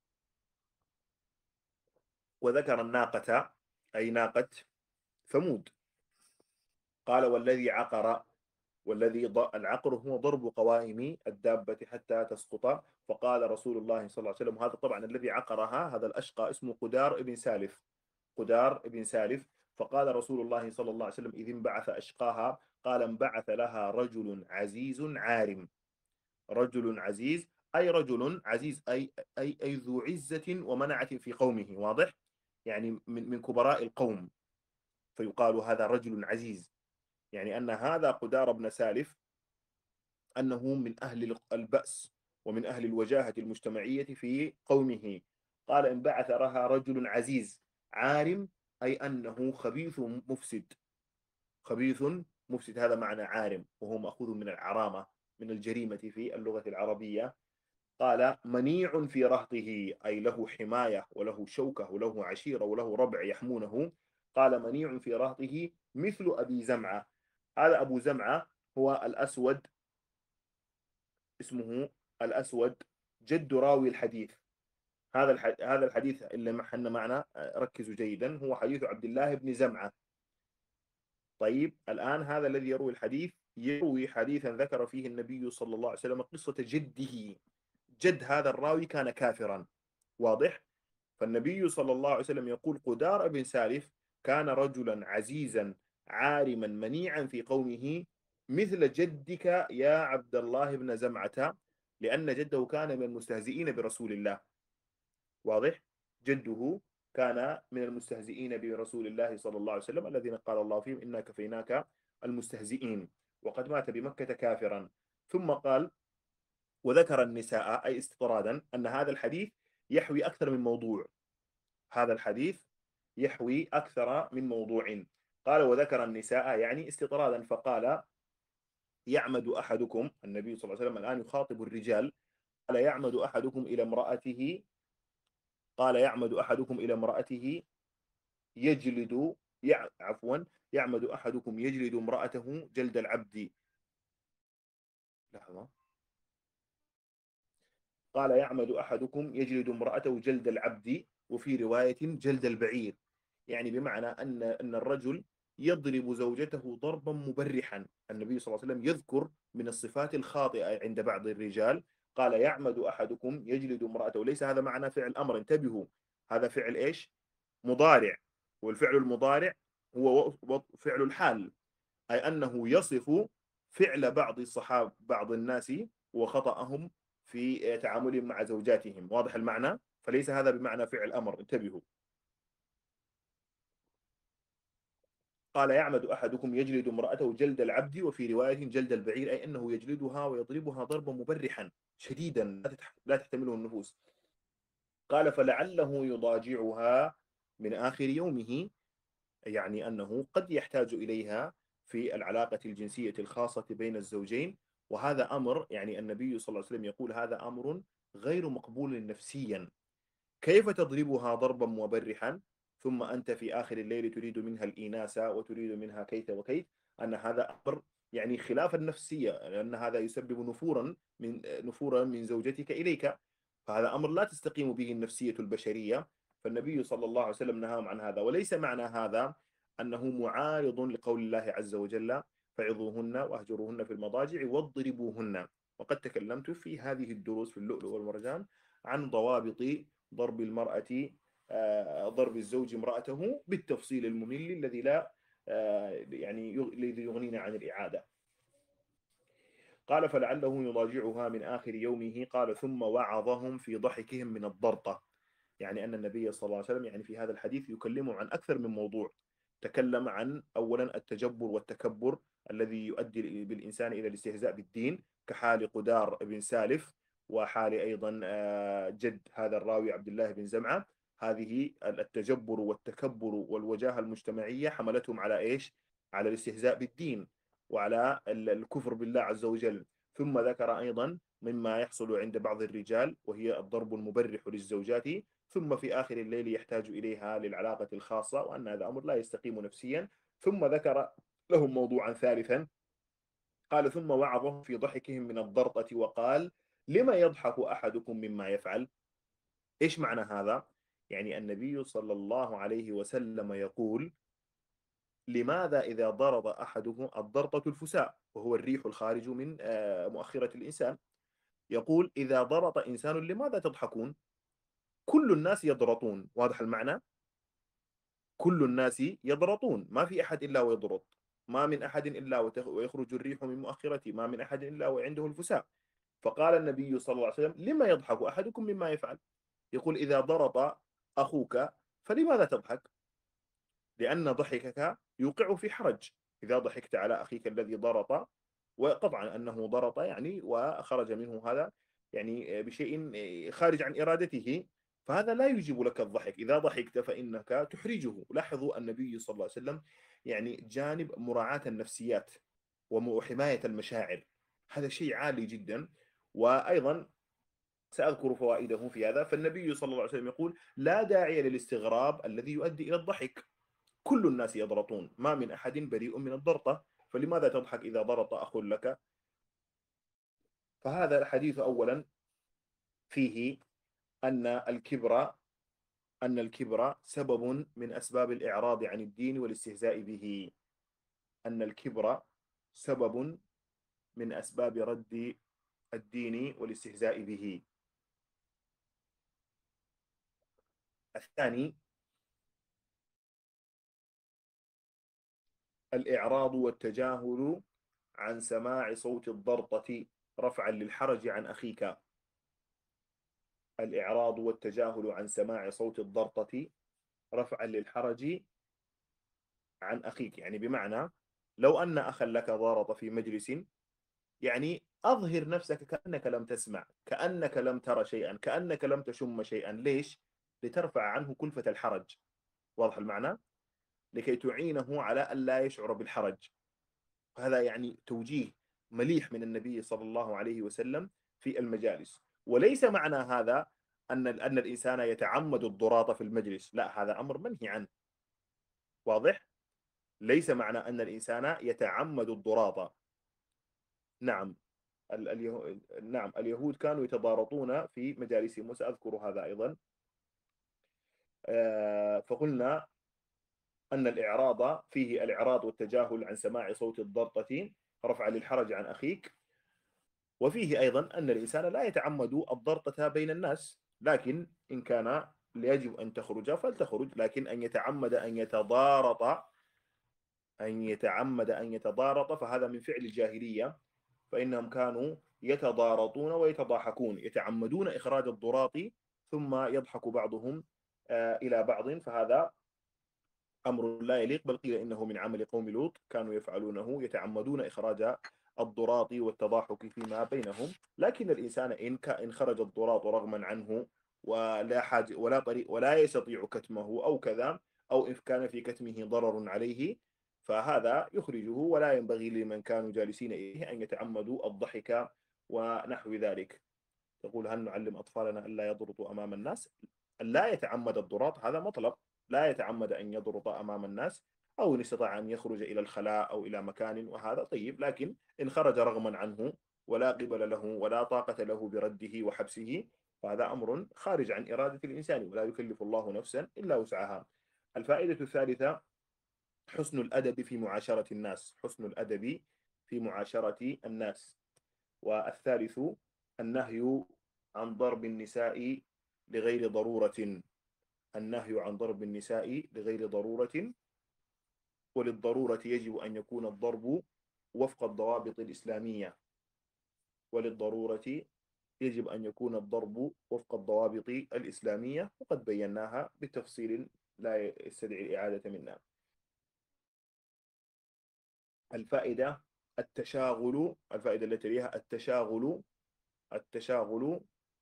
وذكر الناقة، أي ناقة ثمود. قال والذي عقر، والذي العقر هو ضرب قوائم الدابة حتى تسقط. فقال رسول الله صلى الله عليه وسلم، هذا طبعا الذي عقرها هذا الأشقى اسمه قدار ابن سالف، قدار ابن سالف. فقال رسول الله صلى الله عليه وسلم إذ انبعث أشقاها، قال انبعث لها رجل عزيز عارم. رجل عزيز أي رجل عزيز، أي أي أي ذو عزة ومنعة في قومه، واضح؟ يعني من من كبراء القوم، فيقال هذا رجل عزيز، يعني أن هذا قدار بن سالف أنه من أهل البأس ومن أهل الوجاهة المجتمعية في قومه. قال انبعث لها رجل عزيز عارم، أي أنه خبيث مفسد، خبيث مفسد، هذا معنى عارم، وهو مأخوذ من العرامة، من الجريمة في اللغة العربية. قال منيع في رهطه، أي له حماية وله شوكة وله عشيرة وله ربع يحمونه. قال منيع في رهطه مثل أبي زمعة. هذا أبو زمعة هو الأسود، اسمه الأسود، جد راوي الحديث. هذا هذا الحديث اللي محنا معنا ركزوا جيدا، هو حديث عبد الله بن زمعة. طيب الآن هذا الذي يروي الحديث يروي حديثا ذكر فيه النبي صلى الله عليه وسلم قصة جده. جد هذا الراوي كان كافرا، واضح؟ فالنبي صلى الله عليه وسلم يقول قدار بن سالف كان رجلا عزيزا عارما منيعا في قومه مثل جدك يا عبد الله بن زمعة، لأن جده كان من المستهزئين برسول الله، واضح؟ جده كان من المستهزئين برسول الله صلى الله عليه وسلم الذين قال الله فيهم إنا كفيناك المستهزئين، وقد مات بمكة كافرا. ثم قال وذكر النساء، أي استطرادا أن هذا الحديث يحوي أكثر من موضوع، هذا الحديث يحوي أكثر من موضوع. قال وذكر النساء يعني استطرادا، فقال يعمد أحدكم، النبي صلى الله عليه وسلم الآن يخاطب الرجال، قال يعمد أحدكم إلى امرأته، قال يعمد أحدكم إلى امرأته يجلد يع... عفوا يعمد أحدكم يجلد امرأته جلد العبد. لحظة. قال يعمد أحدكم يجلد امرأته جلد العبد، وفي رواية جلد البعير، يعني بمعنى أن أن الرجل يضرب زوجته ضربا مبرحا. النبي صلى الله عليه وسلم يذكر من الصفات الخاطئة عند بعض الرجال، قال يعمد أحدكم يجلد امرأته، ليس هذا معنى فعل أمر، انتبهوا، هذا فعل إيش؟ مضارع، والفعل المضارع هو فعل الحال، أي أنه يصف فعل بعض الصحابة بعض الناس وخطأهم في تعاملهم مع زوجاتهم. واضح المعنى؟ فليس هذا بمعنى فعل أمر، انتبهوا. قال يعمد أحدكم يجلد امرأته جلد العبد، وفي رواية جلد البعير، أي أنه يجلدها ويضربها ضربا مبرحا شديدا لا تحتمله النفوس. قال فلعله يضاجعها من آخر يومه، يعني أنه قد يحتاج إليها في العلاقة الجنسية الخاصة بين الزوجين. وهذا أمر، يعني النبي صلى الله عليه وسلم يقول هذا أمر غير مقبول نفسيا. كيف تضربها ضربا مبرحا ثم أنت في آخر الليل تريد منها الإيناس وتريد منها كيت وكيت؟ أن هذا أمر يعني خلاف النفسية، لأن هذا يسبب نفورا من نفورا من زوجتك إليك، فهذا أمر لا تستقيم به النفسية البشرية. فالنبي صلى الله عليه وسلم نهاهم عن هذا. وليس معنى هذا أنه معارض لقول الله عز وجل فعظوهن واهجروهن في المضاجع واضربوهن. وقد تكلمت في هذه الدروس في اللؤلؤ والمرجان عن ضوابط ضرب المرأة آه، ضرب الزوج امرأته بالتفصيل الممل الذي لا آه، يعني الذي يغنينا عن الإعادة. قال فلعله يضاجعها من آخر يومه. قال ثم وعظهم في ضحكهم من الضرطة، يعني أن النبي صلى الله عليه وسلم يعني في هذا الحديث يكلمه عن أكثر من موضوع. تكلم عن أولا التجبر والتكبر الذي يؤدي بالإنسان إلى الاستهزاء بالدين، كحال قدار بن سالف، وحال أيضا آه، جد هذا الراوي عبد الله بن زمعة. هذه التجبر والتكبر والوجاهة المجتمعية حملتهم على إيش؟ على الاستهزاء بالدين وعلى الكفر بالله عز وجل. ثم ذكر أيضا مما يحصل عند بعض الرجال وهي الضرب المبرح للزوجات، ثم في آخر الليل يحتاج إليها للعلاقة الخاصة، وأن هذا أمر لا يستقيم نفسيا. ثم ذكر لهم موضوعا ثالثا، قال ثم وعظهم في ضحكهم من الضرطة وقال لما يضحك أحدكم مما يفعل؟ إيش معنى هذا؟ يعني النبي صلى الله عليه وسلم يقول لماذا إذا ضرب أحدكم، الضرطة الفساء وهو الريح الخارج من مؤخرة الإنسان، يقول إذا ضرط إنسان لماذا تضحكون؟ كل الناس يضرطون. واضح المعنى؟ كل الناس يضرطون، ما في أحد إلا ويضرط، ما من أحد إلا ويخرج الريح من مؤخرته، ما من أحد إلا وعنده الفساء. فقال النبي صلى الله عليه وسلم لما يضحك أحدكم مما يفعل؟ يقول إذا ضرط أخوك فلماذا تضحك؟ لأن ضحكك يوقع في حرج. إذا ضحكت على أخيك الذي ضرط، وقطعا أنه ضرط يعني وخرج منه هذا يعني بشيء خارج عن إرادته، فهذا لا يجيب لك الضحك. إذا ضحكت فإنك تحرجه. لاحظوا النبي صلى الله عليه وسلم يعني جانب مراعاة النفسيات وحماية المشاعر، هذا شيء عالي جدا. وأيضا سأذكر فوائده في هذا. فالنبي صلى الله عليه وسلم يقول لا داعي للاستغراب الذي يؤدي إلى الضحك، كل الناس يضرطون، ما من أحد بريء من الضرطة، فلماذا تضحك إذا ضرط أخ لك؟ فهذا الحديث أولا فيه أن الكبر أن الكبر سبب من أسباب الإعراض عن الدين والاستهزاء به. أن الكبر سبب من أسباب رد الدين والاستهزاء به. الثاني الإعراض والتجاهل عن سماع صوت الضرطة رفعا للحرج عن أخيك. الإعراض والتجاهل عن سماع صوت الضرطة رفعا للحرج عن أخيك، يعني بمعنى لو أن أخا لك ضارط في مجلس، يعني أظهر نفسك كأنك لم تسمع، كأنك لم ترى شيئا، كأنك لم تشم شيئا. ليش؟ لترفع عنه كلفة الحرج. واضح المعنى؟ لكي تعينه على أن لا يشعر بالحرج. هذا يعني توجيه مليح من النبي صلى الله عليه وسلم في المجالس. وليس معنى هذا أن أن الإنسان يتعمد الضراط في المجلس، لا، هذا أمر منهي عنه. واضح؟ ليس معنى أن الإنسان يتعمد الضراط. نعم اليهود نعم اليهود كانوا يتضارطون في مجالسهم، وسأذكر هذا أيضا. آه، فقلنا أن الإعراض فيه الإعراض والتجاهل عن سماع صوت الضرطة رفعا للحرج عن أخيك، وفيه أيضا أن الإنسان لا يتعمد الضرطة بين الناس، لكن إن كان يجب أن تخرج فلتخرج، لكن أن يتعمد أن يتضارط أن يتعمد أن يتضارط فهذا من فعل الجاهلية، فإنهم كانوا يتضارطون ويتضاحكون، يتعمدون إخراج الضراط ثم يضحك بعضهم إلى بعض، فهذا أمر لا يليق، بل قيل إنه من عمل قوم لوط كانوا يفعلونه، يتعمدون إخراج الضراط والتضاحك فيما بينهم. لكن الإنسان إن إن خرج الضراط رغما عنه ولا حاجة ولا طريق ولا يستطيع كتمه أو كذا، أو إن كان في كتمه ضرر عليه، فهذا يخرجه، ولا ينبغي لمن كانوا جالسين إليه أن يتعمدوا الضحك ونحو ذلك. تقول هل نعلم أطفالنا ألا يضرطوا أمام الناس؟ لا يتعمد الضراط هذا مطلب، لا يتعمد أن يضرط أمام الناس، أو إن استطاع أن يخرج إلى الخلاء أو إلى مكان وهذا طيب، لكن إن خرج رغما عنه ولا قبل له ولا طاقة له برده وحبسه، فهذا أمر خارج عن إرادة الإنسان، ولا يكلف الله نفسا إلا وسعها. الفائدة الثالثة حسن الأدب في معاشرة الناس، حسن الأدب في معاشرة الناس. والثالث النهي عن ضرب النساء لغير ضرورة، النهي عن ضرب النساء لغير ضرورة، وللضرورة يجب أن يكون الضرب وفق الضوابط الإسلامية، وللضرورة يجب أن يكون الضرب وفق الضوابط الإسلامية، وقد بيناها بتفصيل لا يستدعي الإعادة منا. الفائدة التشاغل، الفائدة التي تليها التشاغل التشاغل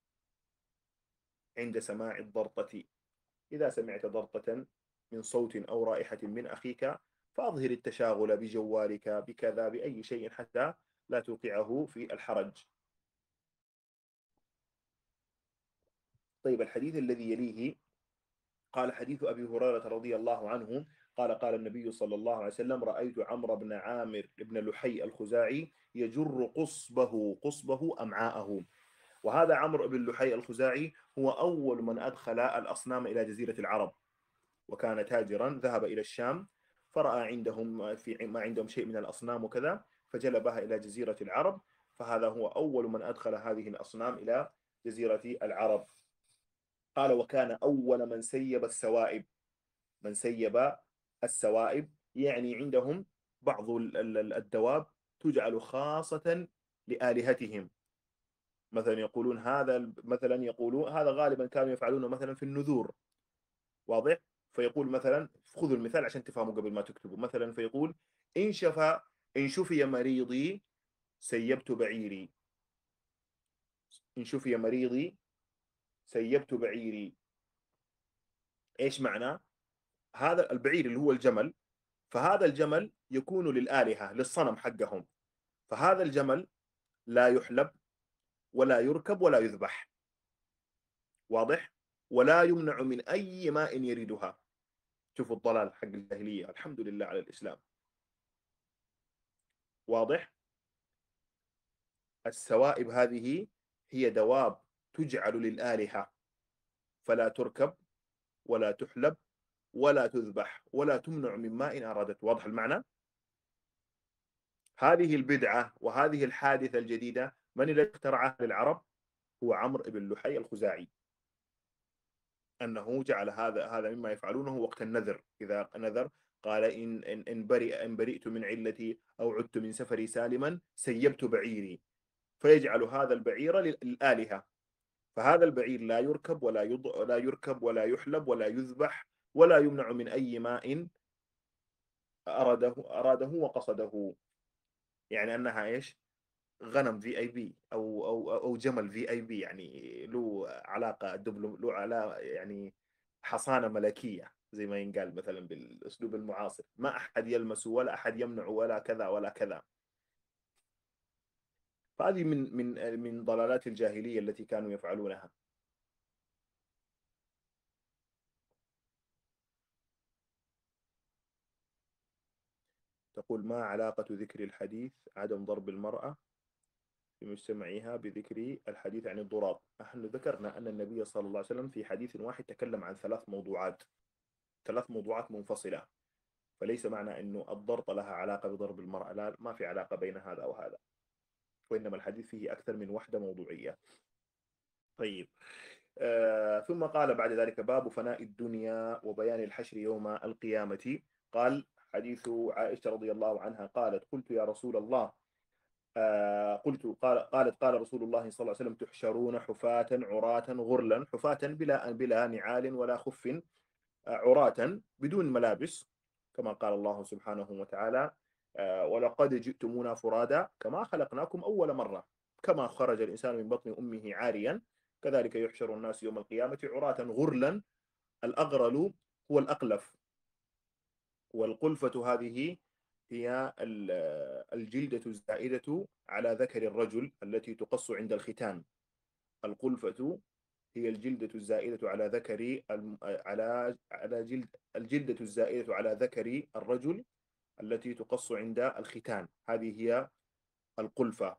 عند سماع الضرطة. إذا سمعت ضرطة من صوت أو رائحة من أخيك فأظهر التشاغل بجوالك بكذا بأي شيء حتى لا توقعه في الحرج. طيب الحديث الذي يليه قال حديث أبي هريرة رضي الله عنه قال قال النبي صلى الله عليه وسلم رأيت عمرو بن عامر بن لحي الخزاعي يجر قصبه قصبه أمعاءه. وهذا عمرو بن لحي الخزاعي هو أول من أدخل الأصنام إلى جزيرة العرب، وكان تاجرا ذهب إلى الشام فرأى عندهم في ما عندهم شيء من الأصنام وكذا، فجلبها إلى جزيرة العرب، فهذا هو أول من أدخل هذه الأصنام إلى جزيرة العرب. قال وكان أول من سيب السوائب، من سيب السوائب يعني عندهم بعض الدواب تجعل خاصة لآلهتهم، مثلا يقولون هذا مثلا يقولون هذا غالبا كانوا يفعلونه مثلا في النذور، واضح؟ فيقول مثلا خذوا المثال عشان تفهموا قبل ما تكتبوا، مثلا فيقول إن شفى إن شفي مريضي سيبت بعيري، إن شفي مريضي سيبت بعيري. إيش معنى؟ هذا البعير اللي هو الجمل، فهذا الجمل يكون للآلهة للصنم حقهم، فهذا الجمل لا يحلب ولا يركب ولا يذبح، واضح؟ ولا يمنع من أي ماء يريدها. شوفوا الضلال حق الجاهلية، الحمد لله على الإسلام، واضح؟ السوائب هذه هي دواب تجعل للآلهة، فلا تركب ولا تحلب ولا تذبح ولا تمنع من ماء أرادت. واضح المعنى؟ هذه البدعة وهذه الحادثة الجديدة من الذي اخترعها للعرب؟ هو عمرو بن لحي الخزاعي، أنه جعل هذا هذا مما يفعلونه وقت النذر، إذا نذر قال إن إن إن برئ إن برئت من علتي أو عدت من سفري سالما سيبت بعيري، فيجعل هذا البعير للآلهة، فهذا البعير لا يركب ولا يض... لا يركب ولا يحلب ولا يذبح ولا يمنع من أي ماء أراده أراده وقصده. يعني أنها إيش؟ غنم في اي بي او او او جمل في اي بي، يعني له علاقه دبلو، له علاقه يعني حصانه ملكيه زي ما ينقال مثلا بالاسلوب المعاصر، ما احد يلمسه ولا احد يمنعه ولا كذا ولا كذا. فهذه من من من ضلالات الجاهليه التي كانوا يفعلونها. تقول: ما علاقة ذكر الحديث عدم ضرب المرأة في مجتمعها بذكر الحديث عن الضراب؟ نحن ذكرنا أن النبي صلى الله عليه وسلم في حديث واحد تكلم عن ثلاث موضوعات ثلاث موضوعات منفصلة، فليس معنى أنه الضرط لها علاقة بضرب المرأة، لا، ما في علاقة بين هذا وهذا، وإنما الحديث فيه أكثر من وحدة موضوعية. طيب، آه ثم قال بعد ذلك: باب فناء الدنيا وبيان الحشر يوم القيامة. قال: حديث عائشة رضي الله عنها قالت: قلت يا رسول الله، آه قلت قال قالت: قال رسول الله صلى الله عليه وسلم: تحشرون حفاة عراة غرلا، حفاة بلا بلا نعال ولا خف، آه، عراة بدون ملابس، كما قال الله سبحانه وتعالى: آه ولقد جئتمونا فرادا كما خلقناكم أول مرة، كما خرج الإنسان من بطن أمه عاريا كذلك يحشر الناس يوم القيامة عراة غرلا. الأغرل هو الأقلف، والقلفة هذه هي الجلدة الزائدة على ذكر الرجل التي تقص عند الختان. القلفة هي الجلدة الزائدة على ذكر على على جلد الجلدة الزائدة على ذكر الرجل التي تقص عند الختان، هذه هي القلفة.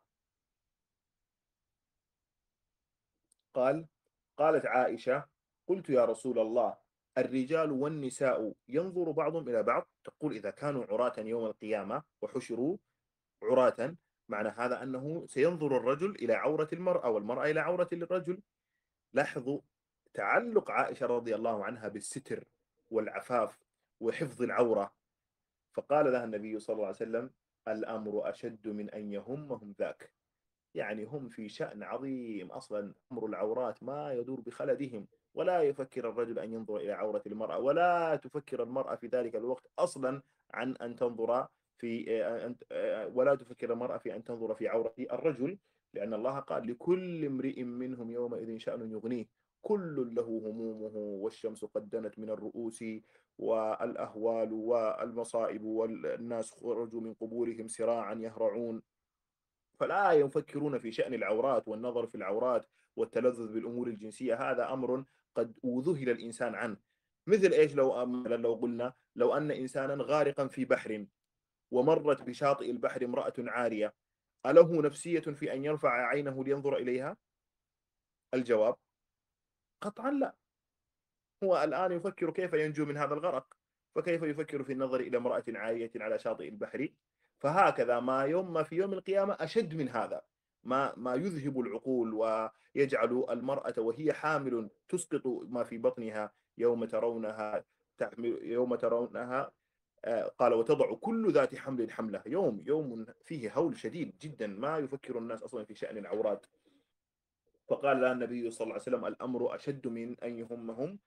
قال قالت عائشة: قلت يا رسول الله، الرجال والنساء ينظر بعضهم إلى بعض؟ تقول: إذا كانوا عراة يوم القيامة وحشروا عراة، معنى هذا أنه سينظر الرجل إلى عورة المرأة والمرأة إلى عورة الرجل. لاحظوا تعلق عائشة رضي الله عنها بالستر والعفاف وحفظ العورة، فقال لها النبي صلى الله عليه وسلم: الأمر أشد من أن يهمهم ذاك. يعني هم في شأن عظيم، أصلا أمر العورات ما يدور بخلدهم، ولا يفكر الرجل أن ينظر إلى عورة المرأة، ولا تفكر المرأة في ذلك الوقت أصلا عن أن تنظر في ولا تفكر المرأة في أن تنظر في عورة الرجل، لأن الله قال: لكل امرئ منهم يومئذ شأن يغنيه، كل له همومه، والشمس قد دنت من الرؤوس، والأهوال والمصائب، والناس خرجوا من قبورهم سراعا يهرعون. فلا يفكرون في شأن العورات والنظر في العورات والتلذذ بالأمور الجنسية، هذا أمر قد ذهل الإنسان عنه. مثل إيش؟ لو لو قلنا لو أن إنسانا غارقا في بحر ومرت بشاطئ البحر امرأة عارية، أله نفسية في أن يرفع عينه لينظر إليها؟ الجواب: قطعا لا. هو الآن يفكر كيف ينجو من هذا الغرق، فكيف يفكر في النظر إلى امرأة عارية على شاطئ البحر؟ فهكذا ما يوم ما في يوم القيامة أشد من هذا، ما ما يذهب العقول ويجعل المرأة وهي حامل تسقط ما في بطنها يوم ترونها تحمل يوم ترونها آه، قال: وتضع كل ذات حمل حملها. يوم يوم فيه هول شديد جدا، ما يفكر الناس أصلا في شأن العورات. فقال لها النبي صلى الله عليه وسلم: الأمر أشد من أن يهمهم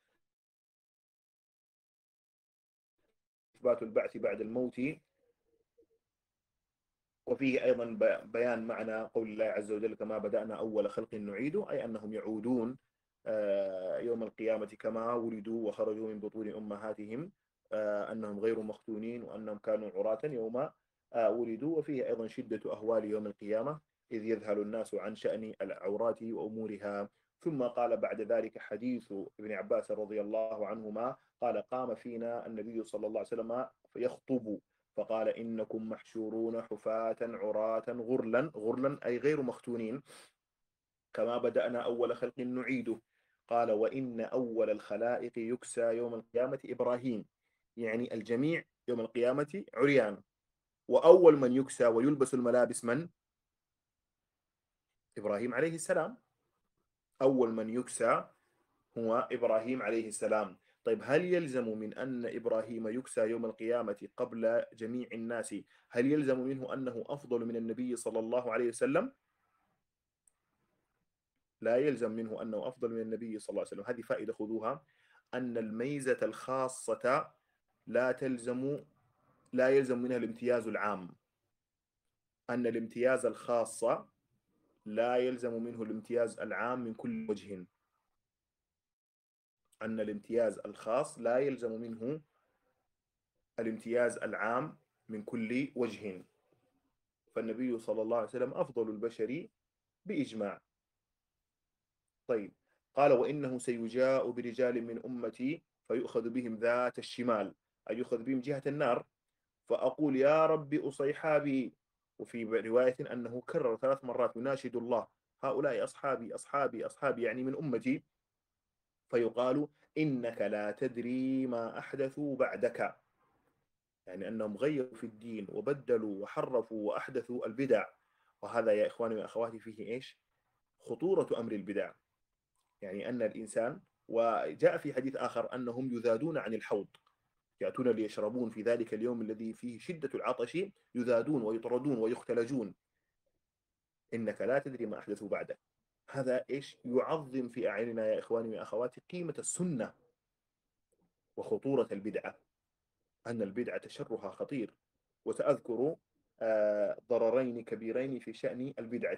إثبات البعث بعد الموت. وفيه أيضا بيان معنى قول الله عز وجل: كما بدأنا أول خلق نعيده، أي أنهم يعودون آه، يوم القيامة كما ولدوا وخرجوا من بطون أمهاتهم، آه، أنهم غير مختونين، وأنهم كانوا عراة يوم آه، ولدوا. وفيه أيضا شدة أهوال يوم القيامة، إذ يذهل الناس عن شأن العورات وأمورها. ثم قال بعد ذلك: حديث ابن عباس رضي الله عنهما قال: قام فينا النبي صلى الله عليه وسلم يخطب، فقال: إنكم محشورون حفاة عراة غرلا، غرلا أي غير مختونين، كما بدأنا أول خلق نعيده. قال: وإن أول الخلائق يكسى يوم القيامة إبراهيم، يعني الجميع يوم القيامة عريان، وأول من يكسى ويلبس الملابس من؟ إبراهيم عليه السلام. أول من يكسى هو إبراهيم عليه السلام. طيب، هل يلزم من أن إبراهيم يكسى يوم القيامة قبل جميع الناس، هل يلزم منه أنه أفضل من النبي صلى الله عليه وسلم؟ لا يلزم منه أنه أفضل من النبي صلى الله عليه وسلم. هذه فائدة خذوها، أن الميزة الخاصة لا تلزم لا يلزم منها الامتياز العام، أن الامتياز الخاص لا يلزم منه الامتياز العام من كل وجه. أن الامتياز الخاص لا يلزم منه الامتياز العام من كل وجه، فالنبي صلى الله عليه وسلم أفضل البشر بإجماع. طيب، قال: وإنه سيجاء برجال من أمتي فيؤخذ بهم ذات الشمال، أي يؤخذ بهم جهة النار، فأقول يا ربي أصيحابي. وفي رواية أنه كرر ثلاث مرات يناشد الله هؤلاء أصحابي أصحابي أصحابي يعني من أمتي. فيقال إنك لا تدري ما أحدثوا بعدك، يعني أنهم غيروا في الدين وبدلوا وحرفوا وأحدثوا البدع. وهذا يا إخواني وأخواتي فيه إيش؟ خطورة أمر البدع. يعني أن الإنسان، وجاء في حديث آخر أنهم يذادون عن الحوض، يأتون ليشربون في ذلك اليوم الذي فيه شدة العطش، يذادون ويطردون ويختلجون. إنك لا تدري ما أحدثوا بعدك. هذا إيش يعظم في أعيننا يا إخواني وأخواتي قيمة السنة وخطورة البدعة، أن البدعة شرها خطير. وسأذكر آه، ضررين كبيرين في شأن البدعة.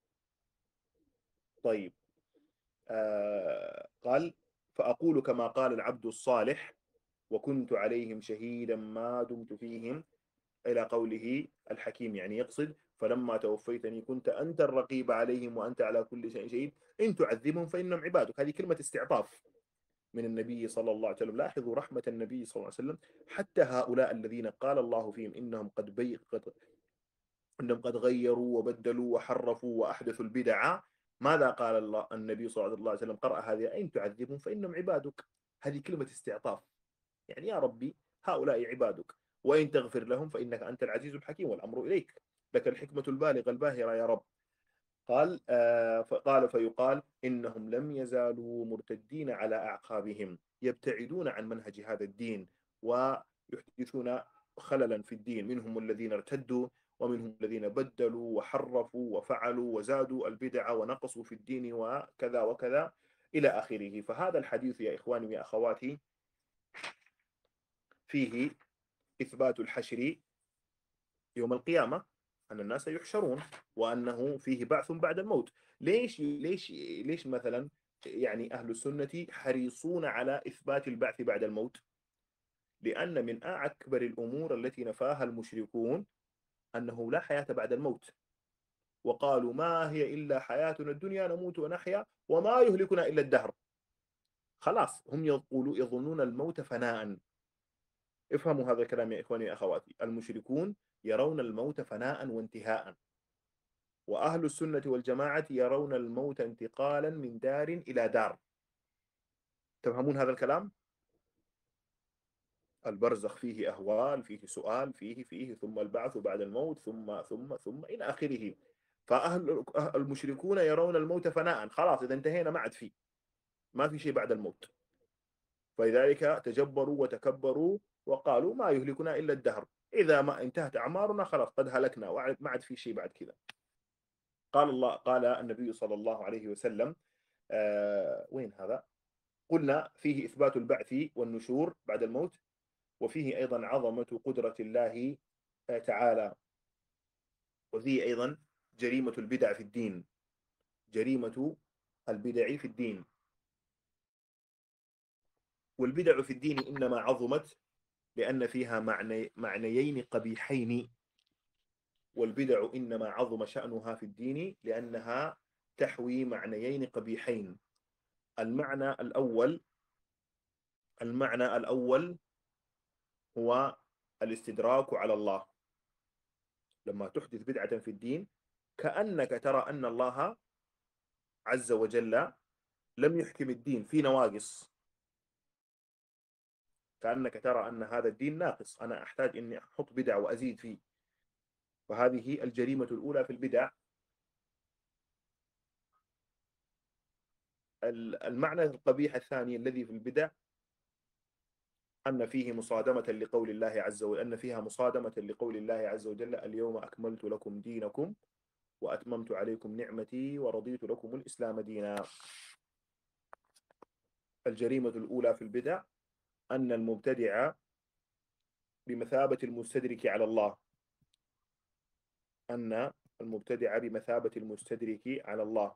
طيب، آه، قال فأقول كما قال العبد الصالح وكنت عليهم شهيدا ما دمت فيهم، إلى قوله الحكيم، يعني يقصد فلما توفيتني كنت أنت الرقيب عليهم وأنت على كل شيء شهيد إن تعذبهم فإنهم عبادك. هذه كلمة استعطاف من النبي صلى الله عليه وسلم. لاحظوا رحمة النبي صلى الله عليه وسلم، حتى هؤلاء الذين قال الله فيهم إنهم قد بي قد أنهم قد غيروا وبدلوا وحرفوا وأحدثوا البدع، ماذا قال الله النبي صلى الله عليه وسلم؟ قرأ هذه إن تعذبهم فإنهم عبادك. هذه كلمة استعطاف، يعني يا ربي هؤلاء عبادك، وإن تغفر لهم فإنك أنت العزيز الحكيم والأمر إليك، لك الحكمة البالغة الباهرة يا رب. قال آه فقال فيقال إنهم لم يزالوا مرتدين على أعقابهم يبتعدون عن منهج هذا الدين ويحدثون خللا في الدين، منهم الذين ارتدوا ومنهم الذين بدلوا وحرفوا وفعلوا وزادوا البدع ونقصوا في الدين وكذا وكذا إلى آخره. فهذا الحديث يا إخواني وأخواتي فيه إثبات الحشر يوم القيامة، أن الناس يحشرون، وأنه فيه بعث بعد الموت. ليش ليش ليش مثلا يعني أهل السنة حريصون على إثبات البعث بعد الموت؟ لأن من أكبر الأمور التي نفاها المشركون أنه لا حياة بعد الموت، وقالوا ما هي إلا حياتنا الدنيا نموت ونحيا وما يهلكنا إلا الدهر. خلاص هم يقولوا يظنون الموت فناء. افهموا هذا الكلام يا إخواني وأخواتي، المشركون يرون الموت فناء وانتهاء، وأهل السنة والجماعة يرون الموت انتقالا من دار إلى دار. تفهمون هذا الكلام؟ البرزخ فيه أهوال، فيه سؤال، فيه فيه ثم البعث بعد الموت، ثم ثم ثم إلى آخره. فأهل المشركون يرون الموت فناء، خلاص إذا انتهينا ما عاد فيه، ما في شيء بعد الموت. فلذلك تجبروا وتكبروا وقالوا ما يهلكنا إلا الدهر، إذا ما انتهت أعمارنا خلاص قد هلكنا وما عاد في شيء بعد كذا. قال الله، قال النبي صلى الله عليه وسلم آه وين هذا؟ قلنا فيه إثبات البعث والنشور بعد الموت، وفيه أيضا عظمة قدرة الله تعالى، وفيه أيضا جريمة البدع في الدين، جريمة البدع في الدين. والبدع في الدين إنما عظمت لأن فيها معني معنيين قبيحين، والبدع إنما عظم شأنها في الدين لأنها تحوي معنيين قبيحين. المعنى الأول المعنى الأول هو الاستدراك على الله. لما تحدث بدعة في الدين كأنك ترى أن الله عز وجل لم يحكم الدين في نواقص، كأنك ترى أن هذا الدين ناقص، أنا أحتاج أني أحط بدع وأزيد فيه. فهذه الجريمة الأولى في البدع. المعنى القبيح الثاني الذي في البدع أن فيه مصادمة لقول الله عز وجل، أن فيها مصادمة لقول الله عز وجل اليوم أكملت لكم دينكم وأتممت عليكم نعمتي ورضيت لكم الإسلام دينا. الجريمة الأولى في البدع أن المبتدع بمثابة المستدرك على الله، أن المبتدع بمثابة المستدرك على الله،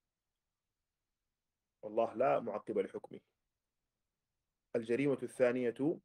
والله لا معقب لحكمه. الجريمة الثانية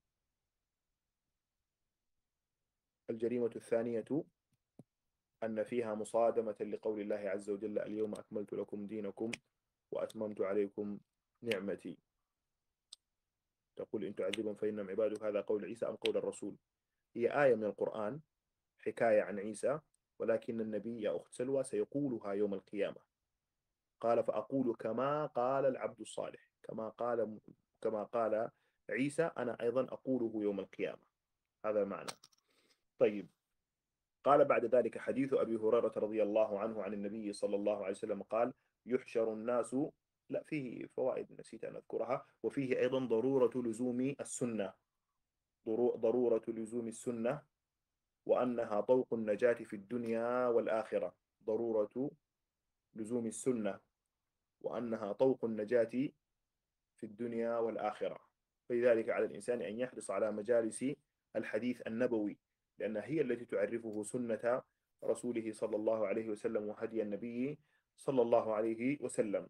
الجريمة الثانية أن فيها مصادمة لقول الله عز وجل اليوم أكملت لكم دينكم وأتممت عليكم نعمتي. تقول إن تعذبهم فإنهم عبادك، هذا قول عيسى أم قول الرسول؟ هي آية من القرآن، حكاية عن عيسى، ولكن النبي يا أخت سلوى سيقولها يوم القيامة. قال فأقول كما قال العبد الصالح، كما قال كما قال عيسى أنا أيضا أقوله يوم القيامة. هذا المعنى. طيب، قال بعد ذلك حديث أبي هريرة رضي الله عنه عن النبي صلى الله عليه وسلم قال يحشر الناس، لا فيه فوائد نسيت أن أذكرها، وفيه أيضا ضرورة لزوم السنة، ضرورة لزوم السنة، وأنها طوق النجاة في الدنيا والآخرة. ضرورة لزوم السنة وأنها طوق النجاة في الدنيا والآخرة. فلذلك على الإنسان أن يحرص على مجالس الحديث النبوي، لأنها هي التي تعرفه سنة رسوله صلى الله عليه وسلم وهدي النبي صلى الله عليه وسلم.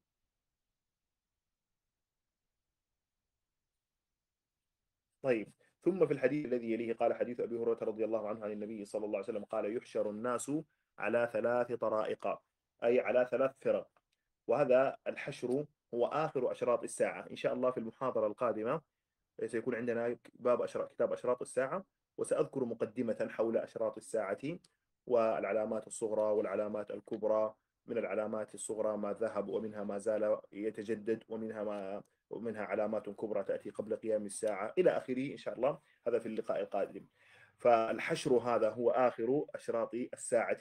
طيب، ثم في الحديث الذي يليه قال حديث أبي هريرة رضي الله عنه عن النبي صلى الله عليه وسلم قال يحشر الناس على ثلاث طرائق، أي على ثلاث فرق. وهذا الحشر هو آخر أشراط الساعة. إن شاء الله في المحاضرة القادمة سيكون عندنا باب أشراط، كتاب أشراط الساعة، وسأذكر مقدمة حول أشراط الساعة والعلامات الصغرى والعلامات الكبرى. من العلامات الصغرى ما ذهب، ومنها ما زال يتجدد، ومنها ما ومنها علامات كبرى تأتي قبل قيام الساعة إلى آخره إن شاء الله. هذا في اللقاء القادم. فالحشر هذا هو آخر أشراط الساعة،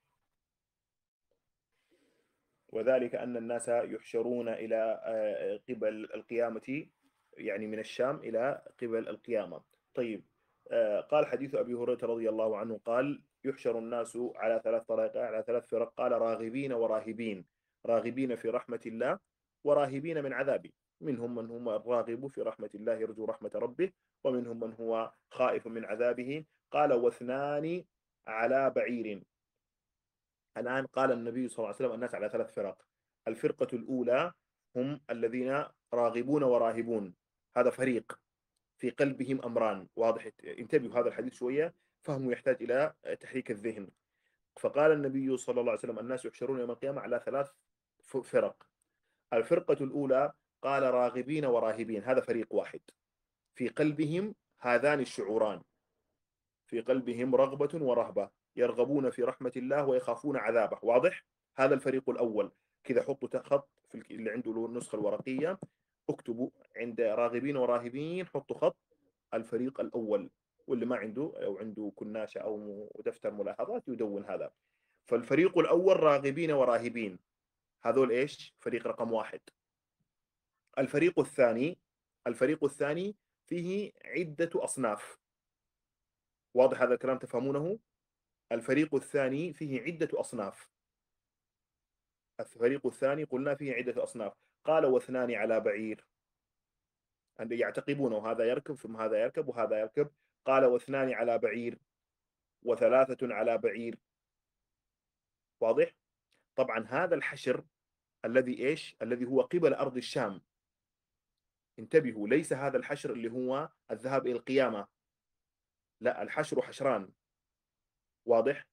وذلك أن الناس يحشرون إلى قبل القيامة، يعني من الشام إلى قبل القيامة. طيب، قال حديث أبي هريرة رضي الله عنه قال يحشر الناس على ثلاث طرائق، على ثلاث فرق. قال راغبين وراهبين، راغبين في رحمة الله وراهبين من عذابه. منهم من هو الراغب في رحمة الله يرجو رحمة ربه، ومنهم من هو خائف من عذابه. قال واثنان على بعير. الآن قال النبي صلى الله عليه وسلم الناس على ثلاث فرق. الفرقة الأولى هم الذين راغبون وراهبون، هذا فريق في قلبهم أمران. واضح؟ انتبهوا هذا الحديث شوية، فهمه يحتاج إلى تحريك الذهن. فقال النبي صلى الله عليه وسلم الناس يحشرون يوم القيامة على ثلاث فرق. الفرقة الأولى قال راغبين وراهبين، هذا فريق واحد في قلبهم هذان الشعوران، في قلبهم رغبة ورهبة، يرغبون في رحمة الله ويخافون عذابه. واضح؟ هذا الفريق الأول. كذا حطوا خط في اللي عنده النسخة الورقية، اكتبوا عند راغبين وراهبين حطوا خط الفريق الأول، واللي ما عنده أو عنده كناشة أو دفتر ملاحظات يدون هذا. فالفريق الأول راغبين وراهبين، هذول إيش؟ فريق رقم واحد. الفريق الثاني، الفريق الثاني فيه عدة أصناف. واضح هذا الكلام تفهمونه؟ الفريق الثاني فيه عدة أصناف. الفريق الثاني قلنا فيه عدة أصناف. قال واثنان على بعير، أن يعتقبون وهذا يركب ثم هذا يركب وهذا يركب. قال واثنان على بعير وثلاثة على بعير. واضح؟ طبعا هذا الحشر الذي إيش؟ الذي هو قبل أرض الشام. انتبهوا، ليس هذا الحشر اللي هو الذهاب إلى القيامة، لا، الحشر حشران. واضح؟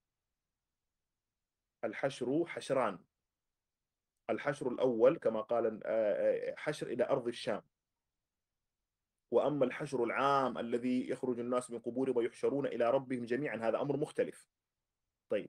الحشر حشران. الحشر الأول كما قال حشر إلى أرض الشام، وأما الحشر العام الذي يخرج الناس من قبورهم ويحشرون إلى ربهم جميعا هذا أمر مختلف. طيب،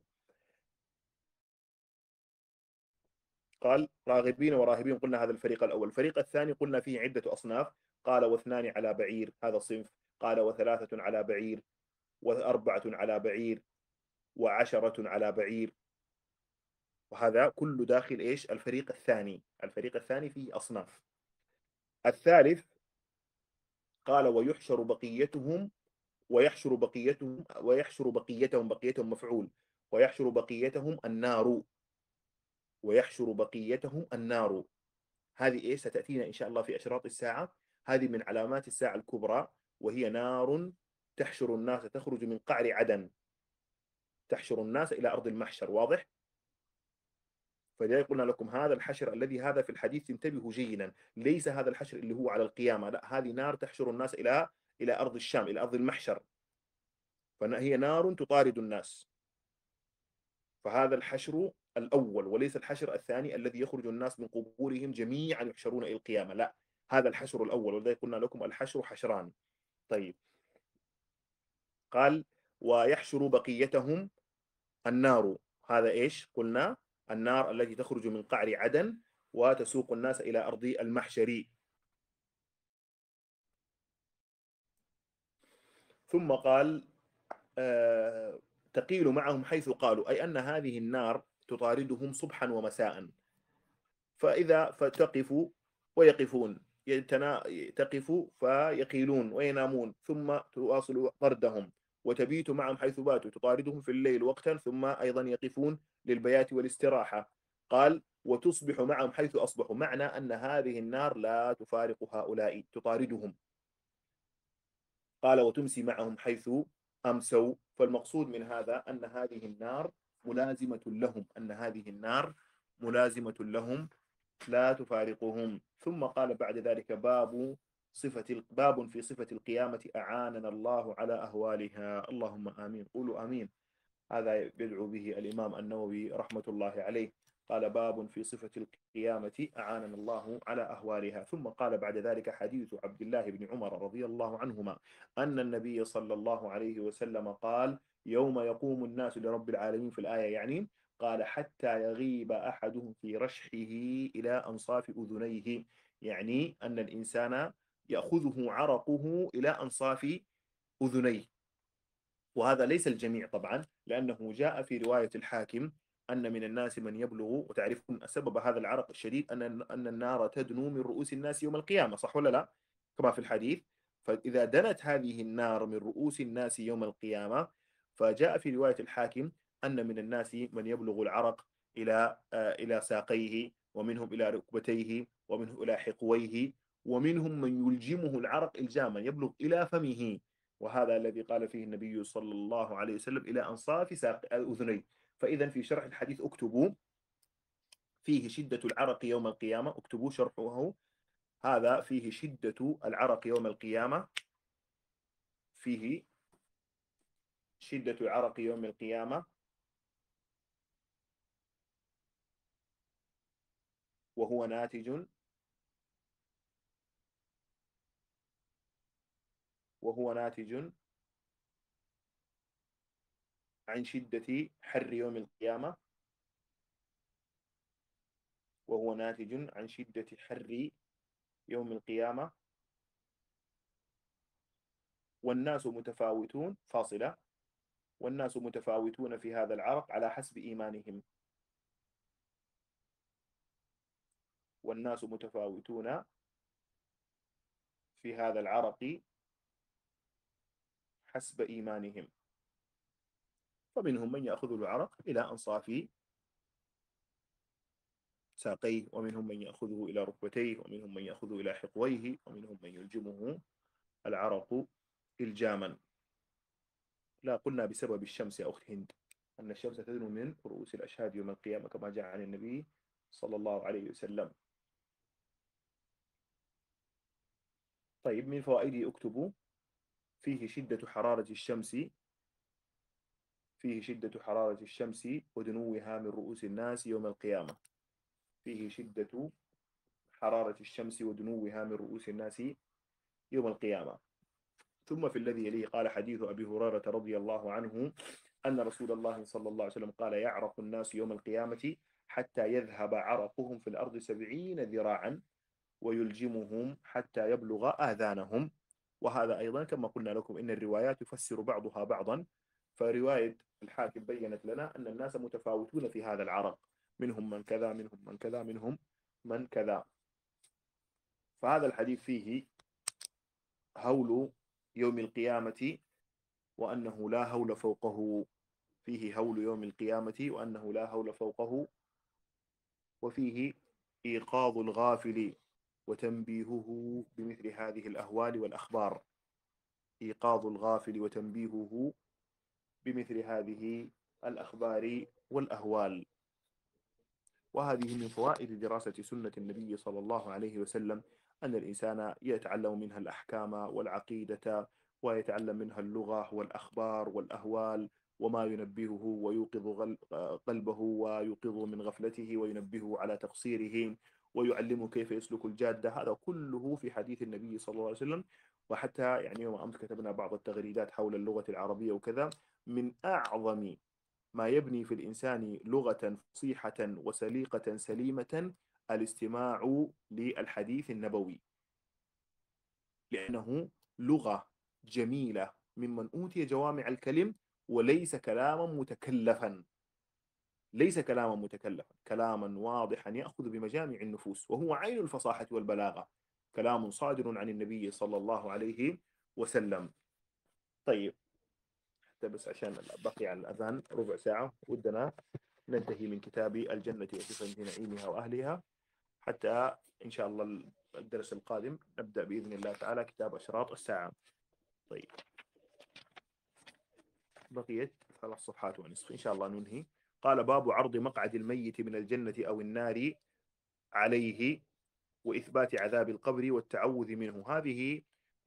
قال راغبين وراهبين، قلنا هذا الفريق الأول. الفريق الثاني قلنا فيه عدة أصناف. قال واثنان على بعير، هذا صنف. قال وثلاثة على بعير وأربعة على بعير وعشرة على بعير، وهذا كله داخل إيش؟ الفريق الثاني. الفريق الثاني فيه أصناف. الثالث قال ويحشر بقيتهم، ويحشر بقيتهم ويحشر بقيتهم بقيتهم مفعول، ويحشر بقيتهم النار، ويحشر بقيتهم النار. هذه إيش؟ ستأتينا إن شاء الله في أشراط الساعة. هذه من علامات الساعة الكبرى، وهي نار تحشر الناس، تخرج من قعر عدن، تحشر الناس إلى أرض المحشر. واضح؟ فلذلك قلنا لكم هذا الحشر الذي هذا في الحديث، انتبهوا جيدا، ليس هذا الحشر اللي هو على القيامة، لا، هذه نار تحشر الناس إلى إلى أرض الشام، إلى أرض المحشر، فهي نار تطارد الناس. فهذا الحشر الأول، وليس الحشر الثاني الذي يخرج الناس من قبورهم جميعا يحشرون إلى القيامة، لا، هذا الحشر الأول. ولذلك قلنا لكم الحشر حشران. طيب، قال ويحشر بقيتهم النار. هذا إيش قلنا؟ النار التي تخرج من قعر عدن وتسوق الناس إلى أرض المحشر. ثم قال آه تقيل معهم حيث قالوا، أي أن هذه النار تطاردهم صبحا ومساء. فإذا فتقف ويقفون، يتنا... تقف فيقيلون وينامون ثم تواصل طردهم، وتبيت معهم حيث باتوا، تطاردهم في الليل وقتا ثم أيضا يقفون للبيات والاستراحة. قال وتصبح معهم حيث أصبحوا، معنى أن هذه النار لا تفارق هؤلاء، تطاردهم. قال وتمسي معهم حيث أمسوا. فالمقصود من هذا أن هذه النار ملازمة لهم، أن هذه النار ملازمة لهم لا تفارقهم. ثم قال بعد ذلك باب صفة باب في صفة القيامة أعاننا الله على أهوالها. اللهم آمين، قولوا آمين. هذا يدعو به الإمام النووي رحمة الله عليه. قال باب في صفة القيامة أعاننا الله على أهوالها. ثم قال بعد ذلك حديث عبد الله بن عمر رضي الله عنهما أن النبي صلى الله عليه وسلم قال يوم يقوم الناس لرب العالمين، في الآية يعني، قال حتى يغيب أحدهم في رشحه إلى أنصاف أذنيه، يعني أن الإنسان يأخذه عرقه إلى أنصاف أذنيه. وهذا ليس الجميع طبعا، لأنه جاء في رواية الحاكم أن من الناس من يبلغ، وتعرفون سبب هذا العرق الشديد أن أن النار تدنو من رؤوس الناس يوم القيامة، صح ولا لا؟ كما في الحديث. فإذا دنت هذه النار من رؤوس الناس يوم القيامة، فجاء في رواية الحاكم أن من الناس من يبلغ العرق إلى آه، إلى ساقيه، ومنهم إلى ركبتيه، ومنهم إلى حقويه، ومنهم من يلجمه العرق إلجاما يبلغ إلى فمه. وهذا الذي قال فيه النبي صلى الله عليه وسلم إلى أنصاف ساق الأذنين. فإذا في شرح الحديث اكتبوا فيه شدة العرق يوم القيامة، اكتبوا شرحه، هذا فيه شدة العرق يوم القيامة، فيه شدة العرق يوم القيامة، وهو ناتج وهو ناتج عن شدة حر يوم القيامة، وهو ناتج عن شدة حر يوم القيامة. والناس متفاوتون، فاصلة، والناس متفاوتون في هذا العرق على حسب إيمانهم. والناس متفاوتون في هذا العرق حسب إيمانهم. فمنهم من يأخذ العرق إلى أنصاف ساقيه، ومنهم من يأخذه إلى ركبتيه، ومنهم من يأخذه إلى حقويه، ومنهم من يلجمه العرق إلجاما. لا، قلنا بسبب الشمس يا أخت هند، أن الشمس تدنو من رؤوس الأشهاد يوم القيامة كما جاء عن النبي صلى الله عليه وسلم. طيب من فوائده اكتبوا فيه شدة حرارة الشمس فيه شدة حرارة الشمس ودنوها من رؤوس الناس يوم القيامة. فيه شدة حرارة الشمس ودنوها من رؤوس الناس يوم القيامة. ثم في الذي يليه قال حديث أبي هريرة رضي الله عنه أن رسول الله صلى الله عليه وسلم قال يعرق الناس يوم القيامة حتى يذهب عرقهم في الأرض سبعين ذراعا ويلجمهم حتى يبلغ آذانهم. وهذا أيضا كما قلنا لكم إن الروايات تفسر بعضها بعضا. فرواية الحاكم بيّنت لنا أن الناس متفاوتون في هذا العرق، منهم من كذا، منهم من كذا، منهم من كذا. فهذا الحديث فيه هول يوم القيامة وأنه لا هول فوقه، فيه هول يوم القيامة وأنه لا هول فوقه. وفيه إيقاظ الغافل وتنبيهه بمثل هذه الأهوال والأخبار. إيقاظ الغافل وتنبيهه بمثل هذه الأخبار والأهوال. وهذه من فوائد دراسة سنة النبي صلى الله عليه وسلم، أن الإنسان يتعلم منها الأحكام والعقيدة، ويتعلم منها اللغة والأخبار والأهوال، وما ينبهه ويوقظ قلبه ويوقظه من غفلته وينبهه على تقصيره، ويعلمه كيف يسلك الجادة. هذا كله في حديث النبي صلى الله عليه وسلم. وحتى يعني يوم أمس كتبنا بعض التغريدات حول اللغة العربية وكذا. من أعظم ما يبني في الإنسان لغة فصيحة وسليقة سليمة الاستماع للحديث النبوي، لأنه لغة جميلة ممن أوتي جوامع الكلم، وليس كلاما متكلفا. ليس كلاما متكلفا، كلاما واضحا يأخذ بمجامع النفوس، وهو عين الفصاحة والبلاغة. كلام صادر عن النبي صلى الله عليه وسلم. طيب، حتى بس عشان بقي على الأذان ربع ساعة، ودنا ننتهي من كتاب الجنة وصفة نعيمها وأهلها، حتى إن شاء الله الدرس القادم نبدأ بإذن الله تعالى كتاب أشراط الساعة. طيب، بقيت ثلاث صفحات ونصف إن شاء الله ننهي. قال: باب عرض مقعد الميت من الجنة أو النار عليه، وإثبات عذاب القبر والتعوذ منه. هذه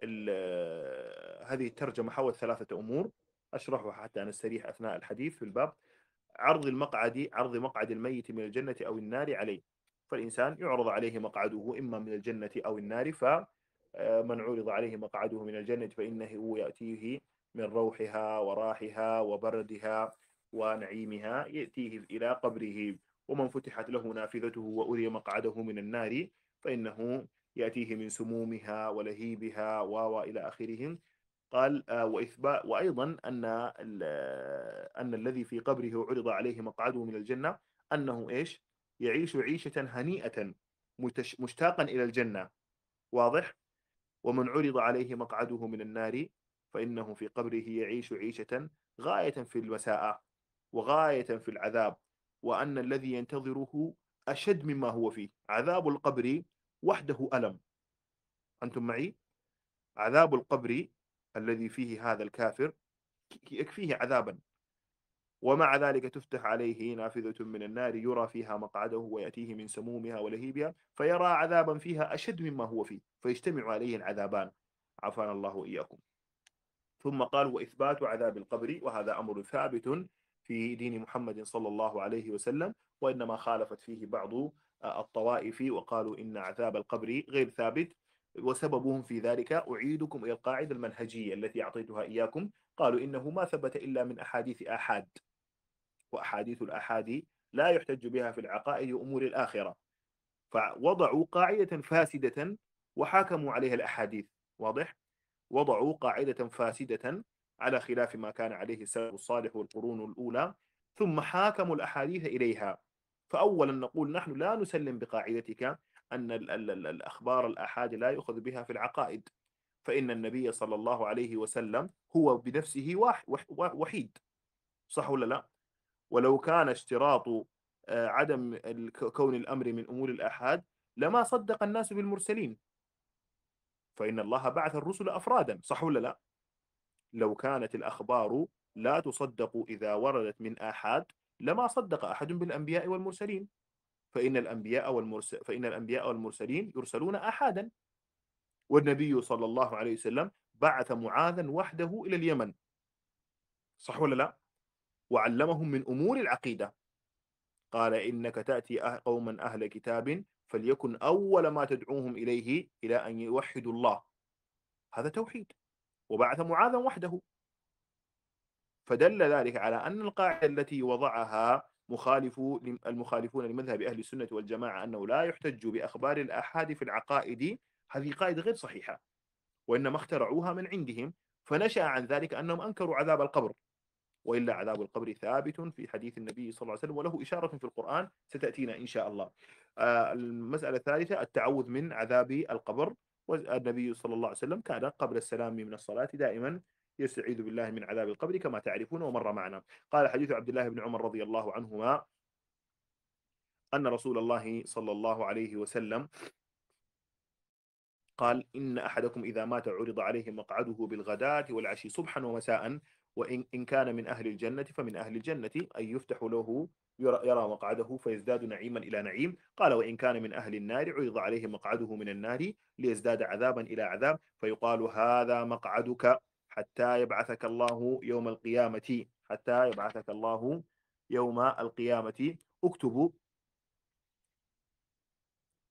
هذه الترجمة حول ثلاثة أمور أشرحها حتى نستريح أثناء الحديث في الباب. عرض المقعد عرض مقعد الميت من الجنة أو النار عليه. فالإنسان يعرض عليه مقعده إما من الجنة أو النار، فمن عرض عليه مقعده من الجنة فإنه يأتيه من روحها وراحها وبردها ونعيمها، يأتيه إلى قبره. ومن فتحت له نافذته وأري مقعده من النار فإنه يأتيه من سمومها ولهيبها وإلى آخره. قال: وإثبات وأيضا أن أن الذي في قبره عرض عليه مقعده من الجنة أنه إيش؟ يعيش عيشة هنيئة مشتاقا إلى الجنة. واضح؟ ومن عرض عليه مقعده من النار فإنه في قبره يعيش عيشة غاية في المساءة وغاية في العذاب، وأن الذي ينتظره أشد مما هو فيه. عذاب القبر وحده ألم. أنتم معي؟ عذاب القبر الذي فيه هذا الكافر يكفيه عذابا، ومع ذلك تفتح عليه نافذة من النار يرى فيها مقعده ويأتيه من سمومها ولهيبها، فيرى عذابا فيها أشد مما هو فيه، فيجتمع عليه العذابان. عافانا الله وإياكم. ثم قال: وإثبات عذاب القبر، وهذا أمر ثابت في دين محمد صلى الله عليه وسلم، وإنما خالفت فيه بعض الطوائف وقالوا إن عذاب القبر غير ثابت. وسببهم في ذلك أعيدكم إلى القاعدة المنهجية التي أعطيتها إياكم. قالوا إنه ما ثبت إلا من أحاديث آحاد، وأحاديث الآحاد لا يحتج بها في العقائد وأمور الآخرة، فوضعوا قاعدة فاسدة وحاكموا عليها الأحاديث. واضح؟ وضعوا قاعدة فاسدة على خلاف ما كان عليه السلف الصالح والقرون الأولى، ثم حاكموا الأحاديث إليها. فأولا نقول: نحن لا نسلم بقاعدتك أن ال ال ال الأخبار الآحاد لا يؤخذ بها في العقائد، فإن النبي صلى الله عليه وسلم هو بنفسه وحيد. صح ولا لا؟ ولو كان اشتراط عدم كون الأمر من أمور الآحاد لما صدق الناس بالمرسلين، فإن الله بعث الرسل أفرادا. صح ولا لا؟ لو كانت الأخبار لا تصدق إذا وردت من آحاد لما صدق أحد بالأنبياء والمرسلين، فإن الأنبياء والمرسل فإن الأنبياء والمرسلين يرسلون آحادا. والنبي صلى الله عليه وسلم بعث معاذا وحده إلى اليمن. صح ولا لا؟ وعلمهم من أمور العقيدة. قال: إنك تأتي قوما أهل كتاب فليكن أول ما تدعوهم إليه إلى أن يوحدوا الله. هذا توحيد. وبعث معاذا وحده. فدل ذلك على أن القاعدة التي وضعها مخالف المخالفون لمذهب أهل السنة والجماعة أنه لا يحتج بأخبار الآحاد في العقائد، هذه قاعدة غير صحيحة، وإنما اخترعوها من عندهم. فنشأ عن ذلك أنهم أنكروا عذاب القبر، وإلا عذاب القبر ثابت في حديث النبي صلى الله عليه وسلم، وله إشارة في القرآن ستأتينا إن شاء الله. آه المسألة الثالثة: التعوذ من عذاب القبر. والنبي صلى الله عليه وسلم كان قبل السلام من الصلاة دائما يستعيذ بالله من عذاب القبر كما تعرفون ومر معنا. قال: حديث عبد الله بن عمر رضي الله عنهما أن رسول الله صلى الله عليه وسلم قال: إن أحدكم إذا مات عرض عليه مقعده بالغداة والعشي صبحا ومساء، وإن إن كان من أهل الجنة فمن أهل الجنة، أي يفتح له يرى, يرى مقعده فيزداد نعيما إلى نعيم. قال: وإن كان من أهل النار عرض عليه مقعده من النار ليزداد عذابا إلى عذاب، فيقال: هذا مقعدك حتى يبعثك الله يوم القيامة حتى يبعثك الله يوم القيامة. اكتبوا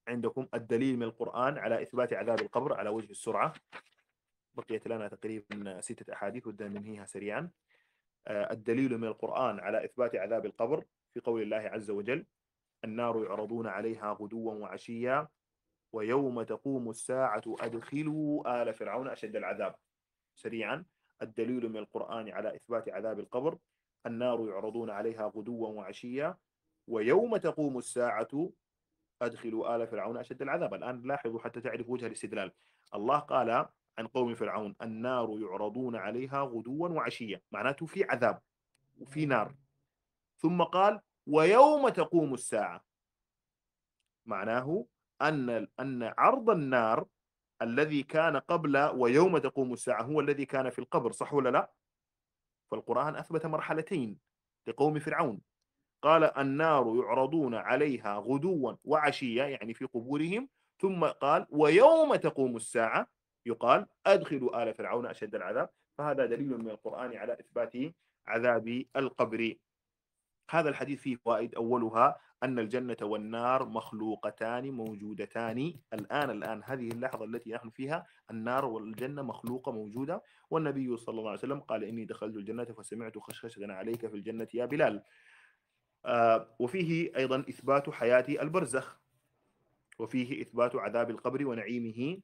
عندكم الدليل من القرآن على إثبات عذاب القبر على وجه السرعة. بقيت لنا تقريبا ستة أحاديث ودنا ننهيها سريعا. الدليل من القرآن على إثبات عذاب القبر في قول الله عز وجل: النار يعرضون عليها غدوا وعشيا ويوم تقوم الساعة أدخلوا آل فرعون أشد العذاب. سريعا: الدليل من القرآن على إثبات عذاب القبر: النار يعرضون عليها غدوا وعشيا ويوم تقوم الساعة أدخلوا آل فرعون أشد العذاب. الآن لاحظوا حتى تعرفوا وجه الاستدلال. الله قال عن قوم فرعون: النار يعرضون عليها غدوا وعشيا، معناته في عذاب وفي نار. ثم قال: ويوم تقوم الساعة، معناه أن أن عرض النار الذي كان قبل ويوم تقوم الساعة هو الذي كان في القبر، صح ولا لا؟ فالقرآن أثبت مرحلتين لقوم فرعون. قال: النار يعرضون عليها غدوا وعشيا، يعني في قبورهم. ثم قال: ويوم تقوم الساعة يقال: أدخلوا آل فرعون أشد العذاب. فهذا دليل من القرآن على إثبات عذاب القبر. هذا الحديث فيه فوائد. أولها أن الجنة والنار مخلوقتان موجودتان الآن. الآن هذه اللحظة التي نحن فيها النار والجنة مخلوقة موجودة. والنبي صلى الله عليه وسلم قال: إني دخلت الجنة فسمعت خشخشة عليك في الجنة يا بلال. آه وفيه أيضا إثبات حياة البرزخ، وفيه إثبات عذاب القبر ونعيمه،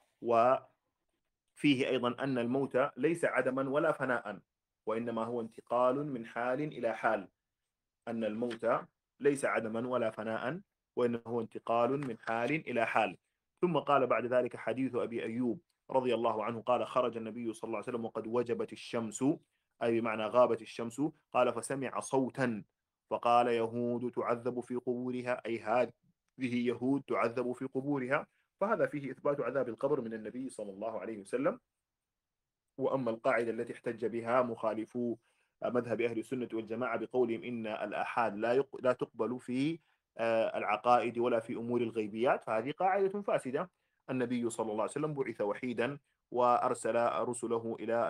وفيه أيضا أن الموت ليس عدما ولا فناء، وإنما هو انتقال من حال إلى حال. أن الموت ليس عدما ولا فناء، وإنه هو انتقال من حال إلى حال. ثم قال بعد ذلك: حديث أبي أيوب رضي الله عنه قال: خرج النبي صلى الله عليه وسلم وقد وجبت الشمس، أي بمعنى غابت الشمس. قال: فسمع صوتا فقال: يهود تعذب في قبورها، أي هذه يهود تعذب في قبورها. فهذا فيه إثبات عذاب القبر من النبي صلى الله عليه وسلم. وأما القاعدة التي احتج بها مخالفو مذهب أهل السنة والجماعة بقولهم إن الآحاد لا لا تقبل في العقائد ولا في أمور الغيبيات، فهذه قاعدة فاسدة. النبي صلى الله عليه وسلم بعث وحيدا وأرسل رسله إلى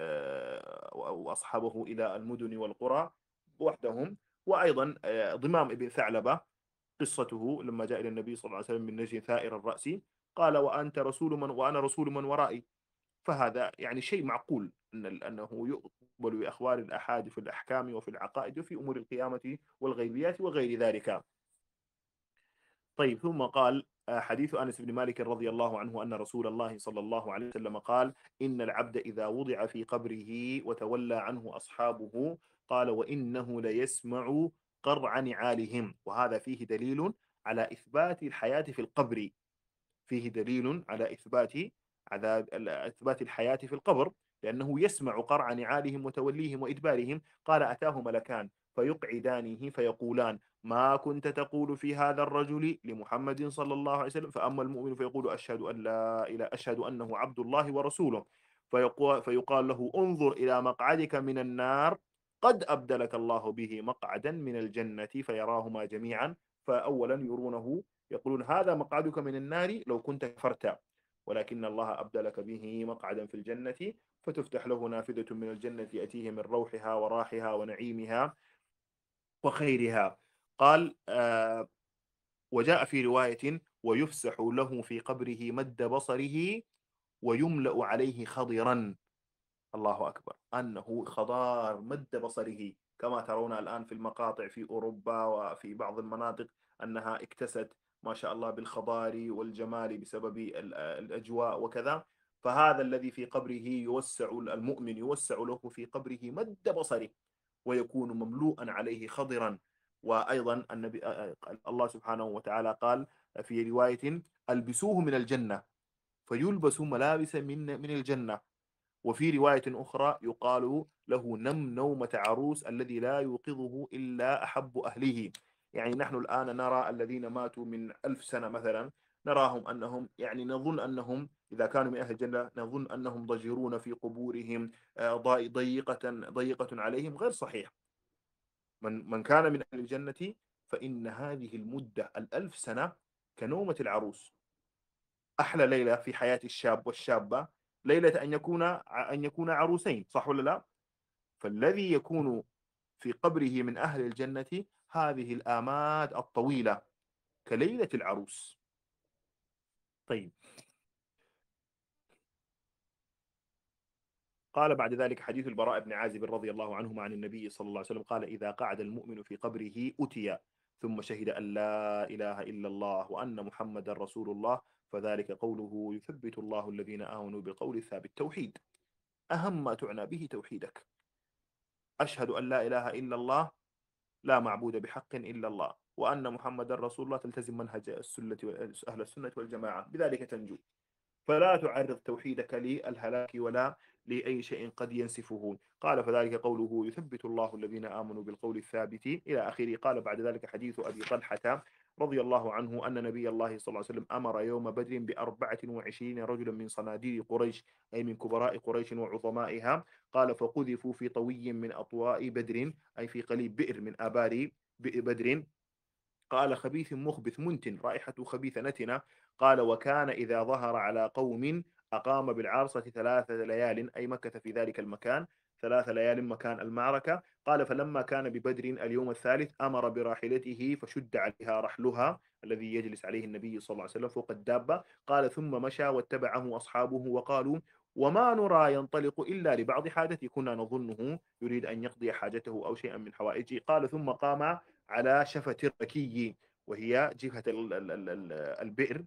وأصحابه إلى المدن والقرى وحدهم. وأيضا ضمام ابن ثعلبة قصته لما جاء إلى النبي صلى الله عليه وسلم من نجم ثائر الرأس قال: وأنت رسول من وأنا رسول من ورائي. فهذا يعني شيء معقول أن أنه يقبل بأخبار الأحاد في الأحكام وفي العقائد وفي أمور القيامة والغيبيات وغير ذلك. طيب، ثم قال: حديث أنس بن مالك رضي الله عنه أن رسول الله صلى الله عليه وسلم قال: إن العبد إذا وضع في قبره وتولى عنه أصحابه قال: وإنه ليسمع قرع نعالهم. وهذا فيه دليل على إثبات الحياة في القبر، فيه دليل على إثبات عذاب إثبات الحياة في القبر، لأنه يسمع قرع نعالهم وتوليهم وإدبارهم. قال: أتاه ملكان فيقعدانه فيقولان: ما كنت تقول في هذا الرجل لمحمد صلى الله عليه وسلم؟ فأما المؤمن فيقول: أشهد أن لا إله أشهد أنه عبد الله ورسوله. فيقول, فيقال له: انظر إلى مقعدك من النار قد أبدلك الله به مقعدا من الجنة. فيراهما جميعا. فأولا يرونه يقولون: هذا مقعدك من النار لو كنت كفرت، ولكن الله أبدلك به مقعدا في الجنة. فتفتح له نافذة من الجنة يأتيه من روحها وراحها ونعيمها وخيرها. قال: آه وجاء في رواية: ويفسح له في قبره مد بصره ويملأ عليه خضرا. الله أكبر، أنه خضار مد بصره، كما ترون الآن في المقاطع في أوروبا وفي بعض المناطق أنها اكتست ما شاء الله بالخضار والجمال بسبب الأجواء وكذا. فهذا الذي في قبره يوسع المؤمن يوسع له في قبره مد بصره ويكون مملوءا عليه خضرا. وأيضا النبي الله سبحانه وتعالى قال في رواية: ألبسوه من الجنة، فيلبس ملابس من من الجنة. وفي رواية أخرى يقال له: نم نومة عروس الذي لا يوقظه إلا أحب أهله. يعني نحن الآن نرى الذين ماتوا من ألف سنة مثلا، نراهم أنهم يعني نظن أنهم إذا كانوا من أهل الجنة نظن أنهم ضجرون في قبورهم ضيقة ضيقة عليهم. غير صحيح. من من كان من أهل الجنة فإن هذه المدة الألف سنة كنومة العروس. أحلى ليلة في حياة الشاب والشابة ليلة أن يكون أن يكون عروسين، صح ولا لا؟ فالذي يكون في قبره من أهل الجنة هذه الآماد الطويلة كليلة العروس. طيب. قال بعد ذلك حديث البراء بن عازب رضي الله عنهما عن النبي صلى الله عليه وسلم قال: إذا قعد المؤمن في قبره أتي ثم شهد أن لا إله إلا الله وأن محمدا رسول الله فذلك قوله يثبت الله الذين آمنوا بالقول الثابت. توحيد، أهم ما تعنى به توحيدك. أشهد أن لا إله إلا الله، لا معبود بحق إلا الله، وأن محمدا رسول الله، تلتزم منهج السنة أهل السنة والجماعة، بذلك تنجو. فلا تعرض توحيدك للهلاك ولا لأي شيء قد ينسفه. قال: فذلك قوله يثبت الله الذين آمنوا بالقول الثابت إلى آخره. قال بعد ذلك حديث أبي طلحة رضي الله عنه أن نبي الله صلى الله عليه وسلم أمر يوم بدر بأربعة وعشرين رجلا من صناديد قريش، أي من كبراء قريش وعظمائها. قال: فقذفوا في طوي من أطواء بدر، أي في قليب بئر من آبار بدر. قال: خبيث مخبث منتن، رائحة خبيث نتنة. قال: وكان إذا ظهر على قوم أقام بالعارصة ثلاث ليال، أي مكث في ذلك المكان ثلاث ليال مكان المعركة. قال: فلما كان ببدر اليوم الثالث أمر براحلته فشد عليها رحلها الذي يجلس عليه النبي صلى الله عليه وسلم فوق الدابة. قال: ثم مشى واتبعه أصحابه وقالوا: وما نرى ينطلق إلا لبعض حاجته، كنا نظنه يريد أن يقضي حاجته أو شيئا من حوائجه. قال: ثم قام على شفة الركي، وهي جهة البئر.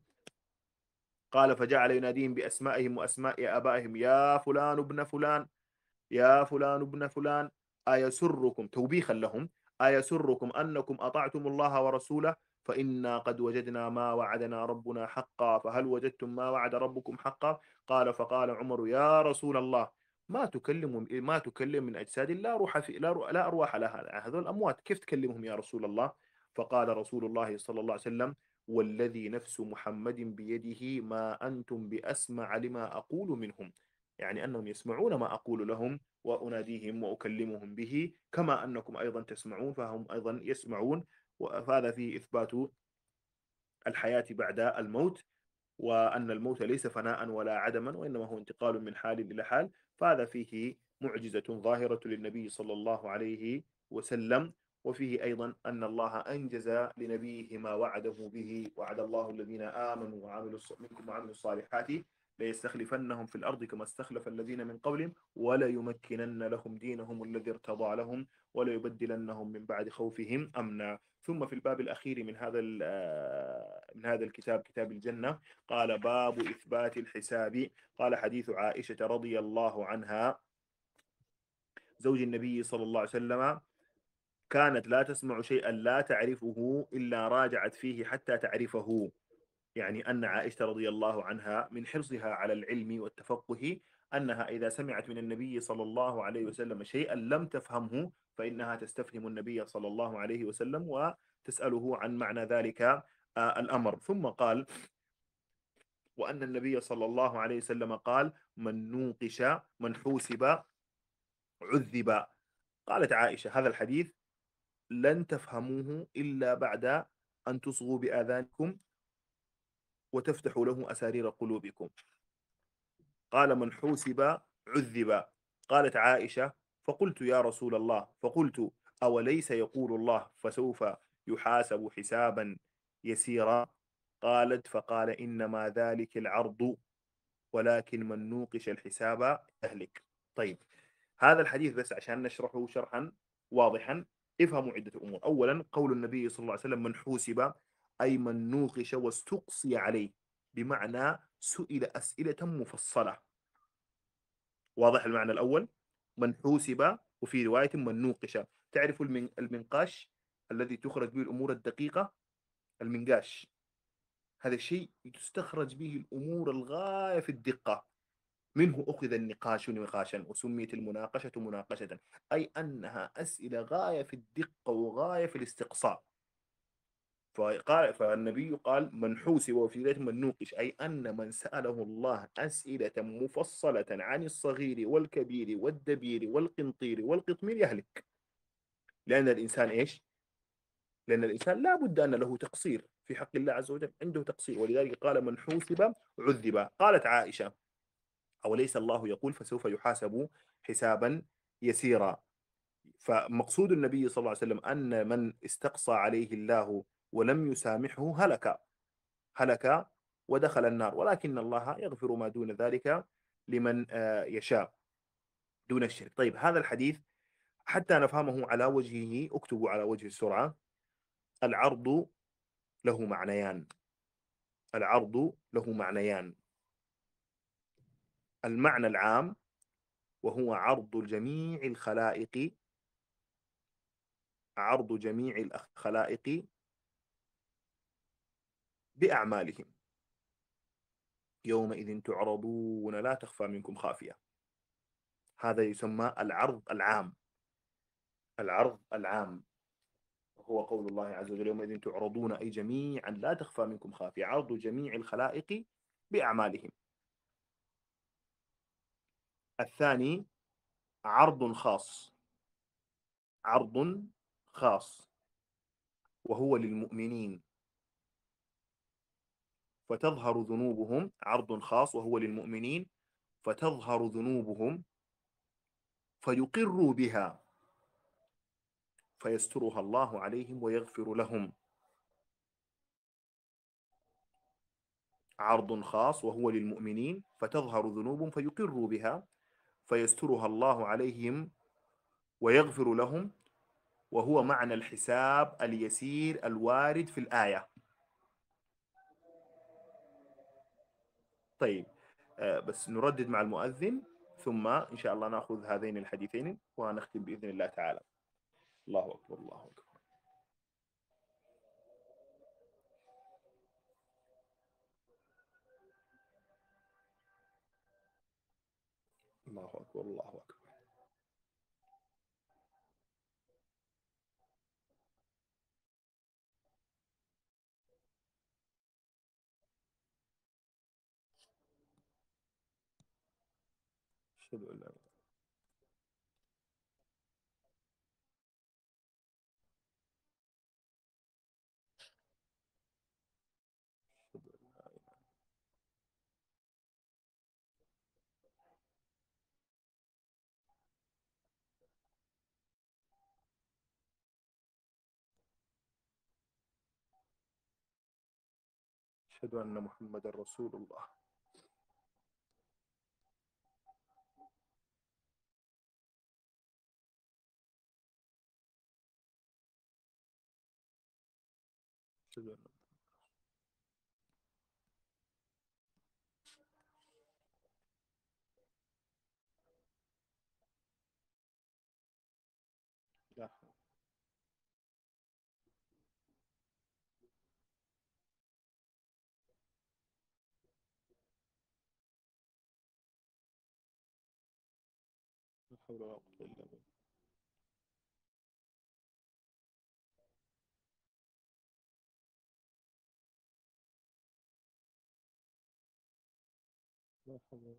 قال: فجعل يناديهم بأسمائهم وأسماء آبائهم: يا فلان ابن فلان، يا فلان ابن فلان، أيسركم، توبيخا لهم، أيسركم أنكم أطعتم الله ورسوله فإنا قد وجدنا ما وعدنا ربنا حقا، فهل وجدتم ما وعد ربكم حقا؟ قال: فقال عمر: يا رسول الله، ما تكلم ما تكلم من أجساد لا روح في لا, رو لا أرواح لها، هذول الأموات كيف تكلمهم يا رسول الله؟ فقال رسول الله صلى الله عليه وسلم: والذي نفس محمد بيده ما أنتم بأسمع لما أقول منهم، يعني أنهم يسمعون ما أقول لهم وأناديهم وأكلمهم به كما أنكم أيضا تسمعون، فهم أيضا يسمعون. وهذا فيه إثبات الحياة بعد الموت، وأن الموت ليس فناء ولا عدما، وإنما هو انتقال من حال إلى حال. فهذا فيه معجزة ظاهرة للنبي صلى الله عليه وسلم. وفيه أيضا أن الله أنجز لنبيه ما وعده به: وعد الله الذين آمنوا وعملوا منكم وعملوا الصالحات ليستخلفنهم في الأرض كما استخلف الذين من قبلهم وليمكنن لهم دينهم الذي ارتضى لهم وليبدلنهم من بعد خوفهم أمنا. ثم في الباب الأخير من هذا من هذا الكتاب، كتاب الجنة، قال: باب إثبات الحساب. قال: حديث عائشة رضي الله عنها زوج النبي صلى الله عليه وسلم: كانت لا تسمع شيئا لا تعرفه إلا راجعت فيه حتى تعرفه. يعني أن عائشة رضي الله عنها من حرصها على العلم والتفقه أنها إذا سمعت من النبي صلى الله عليه وسلم شيئا لم تفهمه فإنها تستفهم النبي صلى الله عليه وسلم وتسأله عن معنى ذلك آه الأمر. ثم قال: وأن النبي صلى الله عليه وسلم قال: من نوقش من حوسب عذب. قالت عائشة: هذا الحديث لن تفهموه إلا بعد أن تصغوا بآذانكم وتفتحوا له أسارير قلوبكم. قال: من حوسب عذب. قالت عائشة: فقلت يا رسول الله، فقلت: أوليس يقول الله فسوف يحاسب حسابا يسيرا؟ قالت: فقال: إنما ذلك العرض ولكن من نوقش الحساب يهلك. طيب، هذا الحديث بس عشان نشرحه شرحا واضحا افهموا عدة أمور. أولا، قول النبي صلى الله عليه وسلم: من حوسب، أي من نوقش واستقصي عليه، بمعنى سئل أسئلة مفصلة. واضح المعنى الأول؟ من حوسب، وفي رواية من نوقش. تعرف المنقاش الذي تخرج به الأمور الدقيقة، المنقاش، هذا الشيء تستخرج به الأمور الغاية في الدقة، منه أخذ النقاش نقاشا وسميت المناقشة مناقشة، أي أنها أسئلة غاية في الدقة وغاية في الاستقصاء. فقال فالنبي قال: من حوسب، وفي ذلك من نوقش، أي أن من سأله الله أسئلة مفصلة عن الصغير والكبير والدبير والقنطير والقطمير يهلك. لأن الإنسان إيش؟ لأن الإنسان لا بد أن له تقصير في حق الله عز وجل، عنده تقصير، ولذلك قال: من حوسب عذب. قالت عائشة: أوليس الله يقول فسوف يحاسب حسابا يسيرا؟ فمقصود النبي صلى الله عليه وسلم أن من استقصى عليه الله ولم يسامحه هلك. هلك ودخل النار، ولكن الله يغفر ما دون ذلك لمن آه، يشاء دون الشرك. طيب هذا الحديث حتى نفهمه على وجهه اكتبوا على وجه السرعة: العرض له معنيان. العرض له معنيان: المعنى العام وهو عرض جميع الخلائق، عرض جميع الخلائق بأعمالهم، يومئذ تعرضون لا تخفى منكم خافية. هذا يسمى العرض العام. العرض العام هو قول الله عز وجل: يومئذ تعرضون، أي جميعا لا تخفى منكم خافية، عرض جميع الخلائق بأعمالهم. الثاني عرض خاص، عرض خاص وهو للمؤمنين، فتظهر ذنوبهم. عرض خاص وهو للمؤمنين فتظهر ذنوبهم فيقروا بها فيسترها الله عليهم ويغفر لهم. عرض خاص وهو للمؤمنين فتظهر ذنوبهم فيقروا بها فيسترها الله عليهم ويغفر لهم، وهو معنى الحساب اليسير الوارد في الآية. طيب آه، بس نردد مع المؤذن ثم إن شاء الله نأخذ هذين الحديثين ونختم بإذن الله تعالى. الله أكبر، الله أكبر. الله أكبر، الله أكبر. أشهد أن لا إله إلا الله. أشهد أن محمد رسول الله. أشهد أن لا حول لا حول ولا قوة إلا بالله. لا حول ولا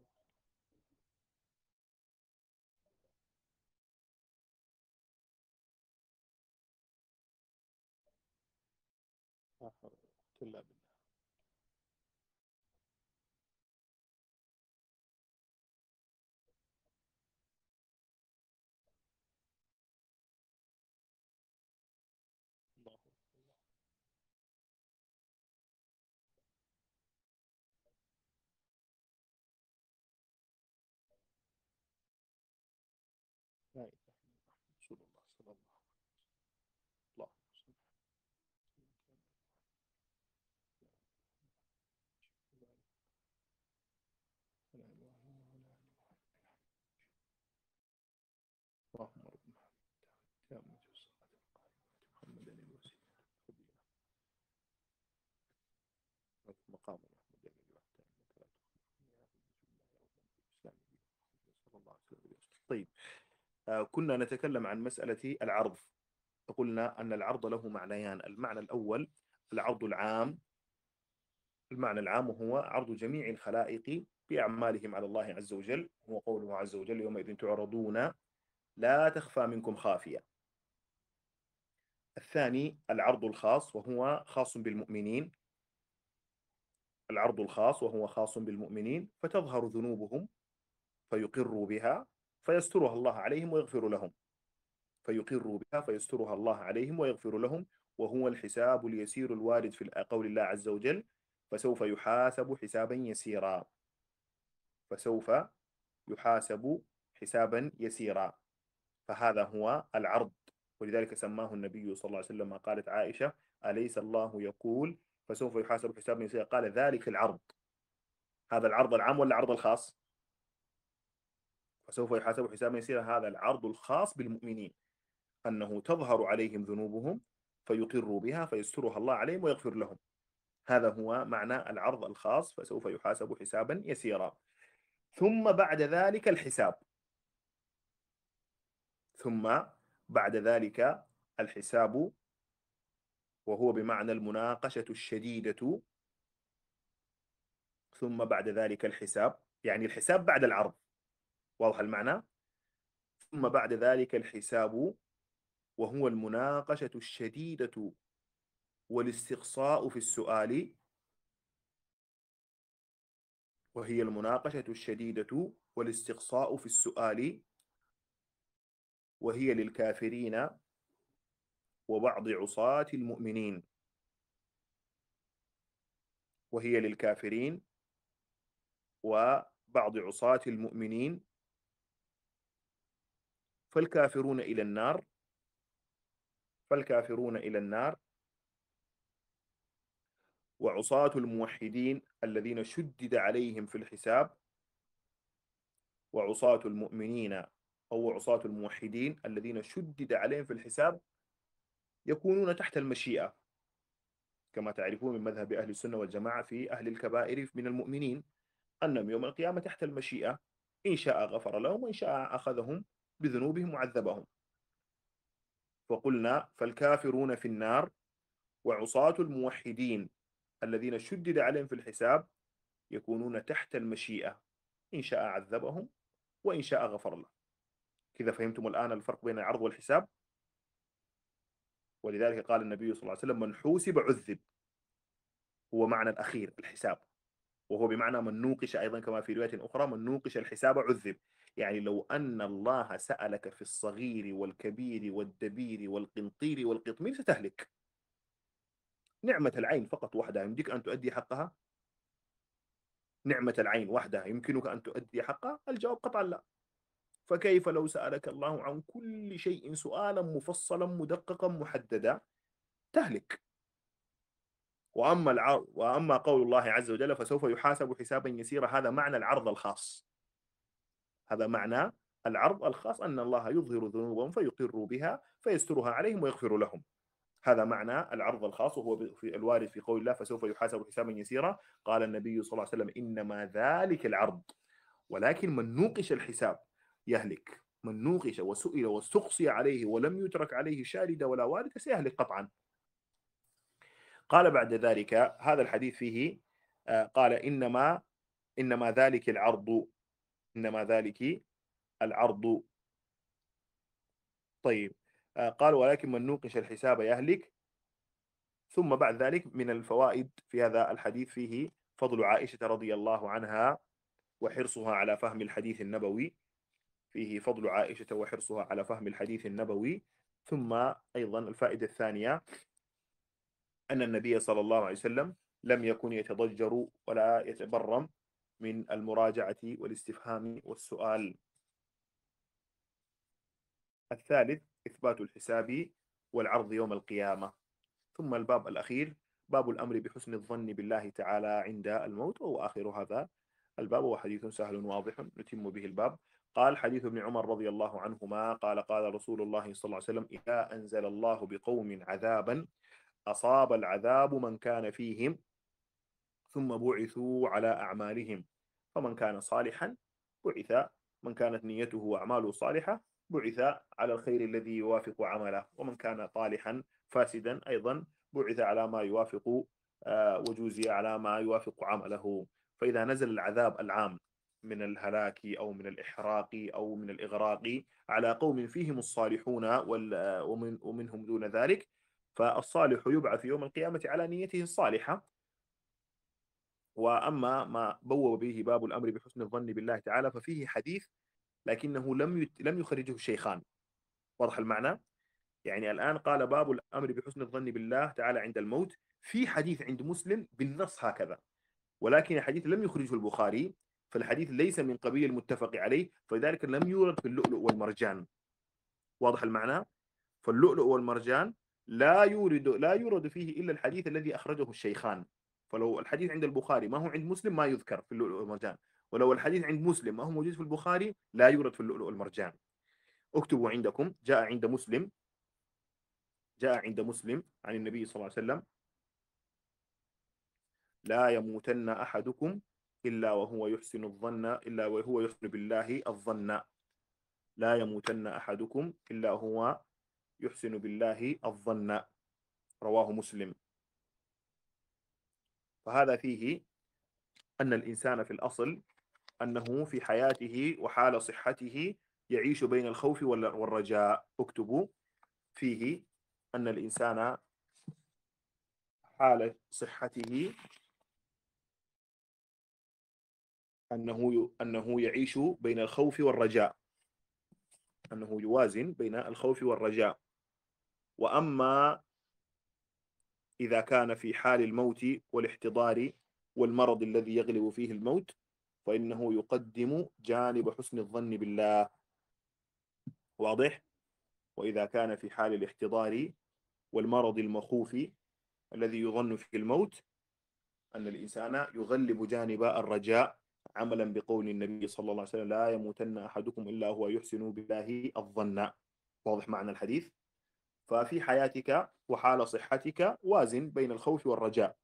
لا حول ولا قوة إلا بالله. الله لا إله إلا الله رسول الله صلى الله عليه وسلم. اللهم صل على إبراهيم وعلى آل اللهم رب تامة الصلاة القائمة محمدا الوسيلة الفضيلة مقام محمود الوحدة إنك لا تخلفني يا رب الإسلام صلى الله عليه وسلم. طيب آه، كنا نتكلم عن مسألة العرض، فقلنا أن العرض له معنيان: المعنى الأول العرض العام، المعنى العام هو عرض جميع الخلائق بأعمالهم على الله عز وجل، هو قوله عز وجل: يومئذ تعرضون لا تخفى منكم خافية. الثاني العرض الخاص وهو خاص بالمؤمنين، العرض الخاص وهو خاص بالمؤمنين فتظهر ذنوبهم فيقروا بها فيسترها الله عليهم ويغفر لهم، فيقروا بها فيسترها الله عليهم ويغفر لهم، وهو الحساب اليسير الوارد في قول الله عز وجل: فسوف يحاسب حسابا يسيرا. فسوف يحاسب حسابا يسيرا، فهذا هو العرض. ولذلك سماه النبي صلى الله عليه وسلم، ما قالت عائشة: أليس الله يقول فسوف يحاسب حسابا يسيرا؟ قال: ذلك العرض. هذا العرض العام ولا العرض الخاص؟ فسوف يحاسب حسابا يسيرا هذا العرض الخاص بالمؤمنين، أنه تظهر عليهم ذنوبهم فيقروا بها فيسترها الله عليهم ويغفر لهم. هذا هو معنى العرض الخاص، فسوف يحاسب حسابا يسيرا. ثم بعد ذلك الحساب. ثم بعد ذلك الحساب، وهو بمعنى المناقشة الشديدة. ثم بعد ذلك الحساب، يعني الحساب بعد العرض، واضح المعنى؟ ثم بعد ذلك الحساب، وهو المناقشة الشديدة والاستقصاء في السؤال. وهي المناقشة الشديدة والاستقصاء في السؤال، وهي للكافرين وبعض عصاة المؤمنين. وهي للكافرين وبعض عصاة المؤمنين. فالكافرون إلى النار فالكافرون إلى النار وعصاة الموحدين الذين شدد عليهم في الحساب، وعصاة المؤمنين أو عصاة الموحدين الذين شدد عليهم في الحساب يكونون تحت المشيئة، كما تعرفون من مذهب أهل السنة والجماعة في أهل الكبائر من المؤمنين أنهم يوم القيامة تحت المشيئة، إن شاء غفر لهم وإن شاء أخذهم بذنوبهم وعذبهم. فقلنا: فالكافرون في النار وعصاة الموحدين الذين شدد عليهم في الحساب يكونون تحت المشيئة، إن شاء عذبهم وإن شاء غفر له. كذا فهمتم الآن الفرق بين العرض والحساب؟ ولذلك قال النبي صلى الله عليه وسلم: من حوسب عذب، هو معنى الأخير الحساب، وهو بمعنى من نوقش أيضا، كما في رواية أخرى: من نوقش الحساب عذب. يعني لو أن الله سألك في الصغير والكبير والدبير والقنطير والقطمير ستهلك. نعمة العين فقط وحدها يمكنك أن تؤدي حقها؟ نعمة العين وحدها يمكنك أن تؤدي حقها؟ الجواب قطعا لا. فكيف لو سألك الله عن كل شيء سؤالا مفصلا مدققا محددا؟ تهلك. وأما العرض وأما قول الله عز وجل: فسوف يحاسب حسابا يسيرا، هذا معنى العرض الخاص. هذا معنى العرض الخاص، أن الله يظهر ذنوبهم فيقر بها فيسترها عليهم ويغفر لهم. هذا معنى العرض الخاص، وهو في الوارد في قول الله: فسوف يحاسب حسابا يسيرا. قال النبي صلى الله عليه وسلم: إنما ذلك العرض، ولكن من نوقش الحساب يهلك. من نوقش وسئل واستقصي عليه ولم يترك عليه شارد ولا وارد سيهلك قطعا. قال بعد ذلك: هذا الحديث فيه آه قال: إنما إنما ذلك العرض إنما ذلك العرض طيب. آه قال: ولكن من نوقش الحساب يهلك. ثم بعد ذلك من الفوائد في هذا الحديث فيه فضل عائشة رضي الله عنها وحرصها على فهم الحديث النبوي. فيه فضل عائشة وحرصها على فهم الحديث النبوي. ثم أيضا الفائدة الثانية أن النبي صلى الله عليه وسلم لم يكن يتضجر ولا يتبرم من المراجعة والاستفهام والسؤال. الثالث: إثبات الحساب والعرض يوم القيامة. ثم الباب الأخير: باب الأمر بحسن الظن بالله تعالى عند الموت، وهو آخر هذا الباب، وحديث سهل واضح نتم به الباب. قال: حديث ابن عمر رضي الله عنهما قال: قال رسول الله صلى الله عليه وسلم: إذا أنزل الله بقوم عذابا أصاب العذاب من كان فيهم ثم بعثوا على أعمالهم، فمن كان صالحا بعث من كانت نيته وأعماله صالحة بعث على الخير الذي يوافق عمله، ومن كان طالحا فاسدا أيضا بعث على ما يوافق وجوزي على ما يوافق عمله. فإذا نزل العذاب العام من الهلاك أو من الإحراق أو من الإغراق على قوم فيهم الصالحون ومن ومنهم دون ذلك، فالصالح يبعث يوم القيامة على نيته الصالحة. وأما ما بوب به باب الأمر بحسن الظن بالله تعالى ففيه حديث لكنه لم لم يخرجه الشيخان. واضح المعنى؟ يعني الآن قال: باب الأمر بحسن الظن بالله تعالى عند الموت، في حديث عند مسلم بالنص هكذا، ولكن الحديث لم يخرجه البخاري، فالحديث ليس من قبيل المتفق عليه، فلذلك لم يورد في اللؤلؤ والمرجان. واضح المعنى؟ فاللؤلؤ والمرجان لا يورد لا يورد فيه إلا الحديث الذي أخرجه الشيخان. فلو الحديث عند البخاري ما هو عند مسلم ما يذكر في اللؤلؤ والمرجان، ولو الحديث عند مسلم ما هو موجود في البخاري لا يورد في اللؤلؤ والمرجان. اكتبوا عندكم: جاء عند مسلم جاء عند مسلم عن النبي صلى الله عليه وسلم: لا يموتن أحدكم إلا وهو يحسن الظن إلا وهو يحسن بالله الظن. لا يموتن أحدكم إلا هو يحسن بالله الظن. رواه مسلم. فهذا فيه أن الإنسان في الأصل أنه في حياته وحال صحته يعيش بين الخوف والرجاء. اكتبوا فيه أن الإنسان حال صحته أنه أنه يعيش بين الخوف والرجاء، أنه يوازن بين الخوف والرجاء. وأما إذا كان في حال الموت والاحتضار والمرض الذي يغلب فيه الموت فإنه يقدم جانب حسن الظن بالله. واضح؟ وإذا كان في حال الاحتضار والمرض المخوف الذي يظن فيه الموت أن الإنسان يغلب جانب الرجاء عملا بقول النبي صلى الله عليه وسلم: لا يموتن أحدكم إلا هو يحسن بالله الظن. واضح معنى الحديث؟ ففي حياتك وحال صحتك وازن بين الخوف والرجاء.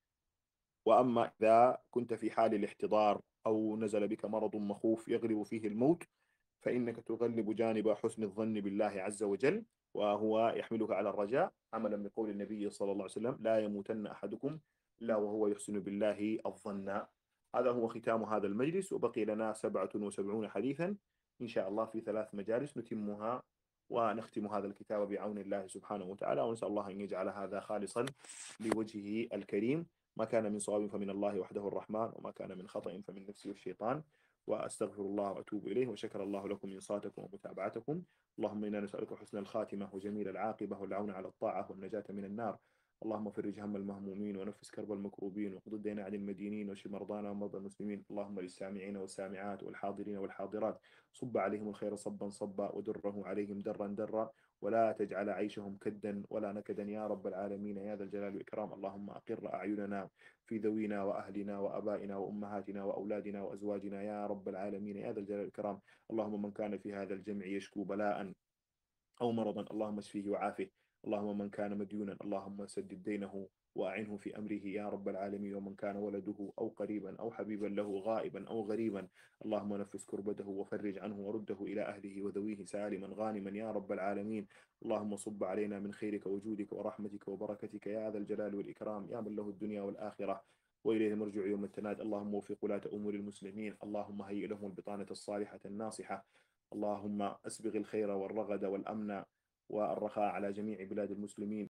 وأما إذا كنت في حال الاحتضار أو نزل بك مرض مخوف يغلب فيه الموت فإنك تغلب جانب حسن الظن بالله عز وجل، وهو يحملك على الرجاء عملا بقول النبي صلى الله عليه وسلم: لا يموتن أحدكم إلا وهو يحسن بالله الظن. هذا هو ختام هذا المجلس، وبقي لنا سبعة وسبعون حديثا إن شاء الله في ثلاث مجالس نتمها ونختم هذا الكتاب بعون الله سبحانه وتعالى، ونسأل الله أن يجعل هذا خالصا لوجهه الكريم. ما كان من صواب فمن الله وحده الرحمن، وما كان من خطأ فمن نفسي والشيطان، وأستغفر الله وأتوب إليه. وشكر الله لكم إنصاتكم ومتابعتكم. اللهم إنا نسألك حسن الخاتمة وجميل العاقبة والعون على الطاعة والنجاة من النار. اللهم فرج هم المهمومين ونفس كرب المكروبين وقض الدين عن المدينين واشف مرضانا ومرضى المسلمين. اللهم للسامعين والسامعات والحاضرين والحاضرات صب عليهم الخير صبا صبا ودره عليهم درا درا، ولا تجعل عيشهم كدا ولا نكدا يا رب العالمين يا ذا الجلال والإكرام. اللهم أقر أعيننا في ذوينا وأهلنا وأبائنا وأمهاتنا وأولادنا وأزواجنا يا رب العالمين يا ذا الجلال والإكرام. اللهم من كان في هذا الجمع يشكو بلاء أو مرضا اللهم اشفيه وعافه. اللهم من كان مديونا اللهم سدد دينه وأعنه في أمره يا رب العالمين. ومن كان ولده أو قريبا أو حبيبا له غائبا أو غريبا اللهم نفس كربته وفرج عنه ورده إلى أهله وذويه سالما غانما يا رب العالمين. اللهم صب علينا من خيرك وجودك ورحمتك وبركتك يا ذا الجلال والإكرام يا من له الدنيا والآخرة وإليه مرجع يوم التناد. اللهم وفق ولاة أمور المسلمين، اللهم هيئ لهم البطانة الصالحة الناصحة. اللهم أسبغ الخير والرغد والأمن والرخاء على جميع بلاد المسلمين.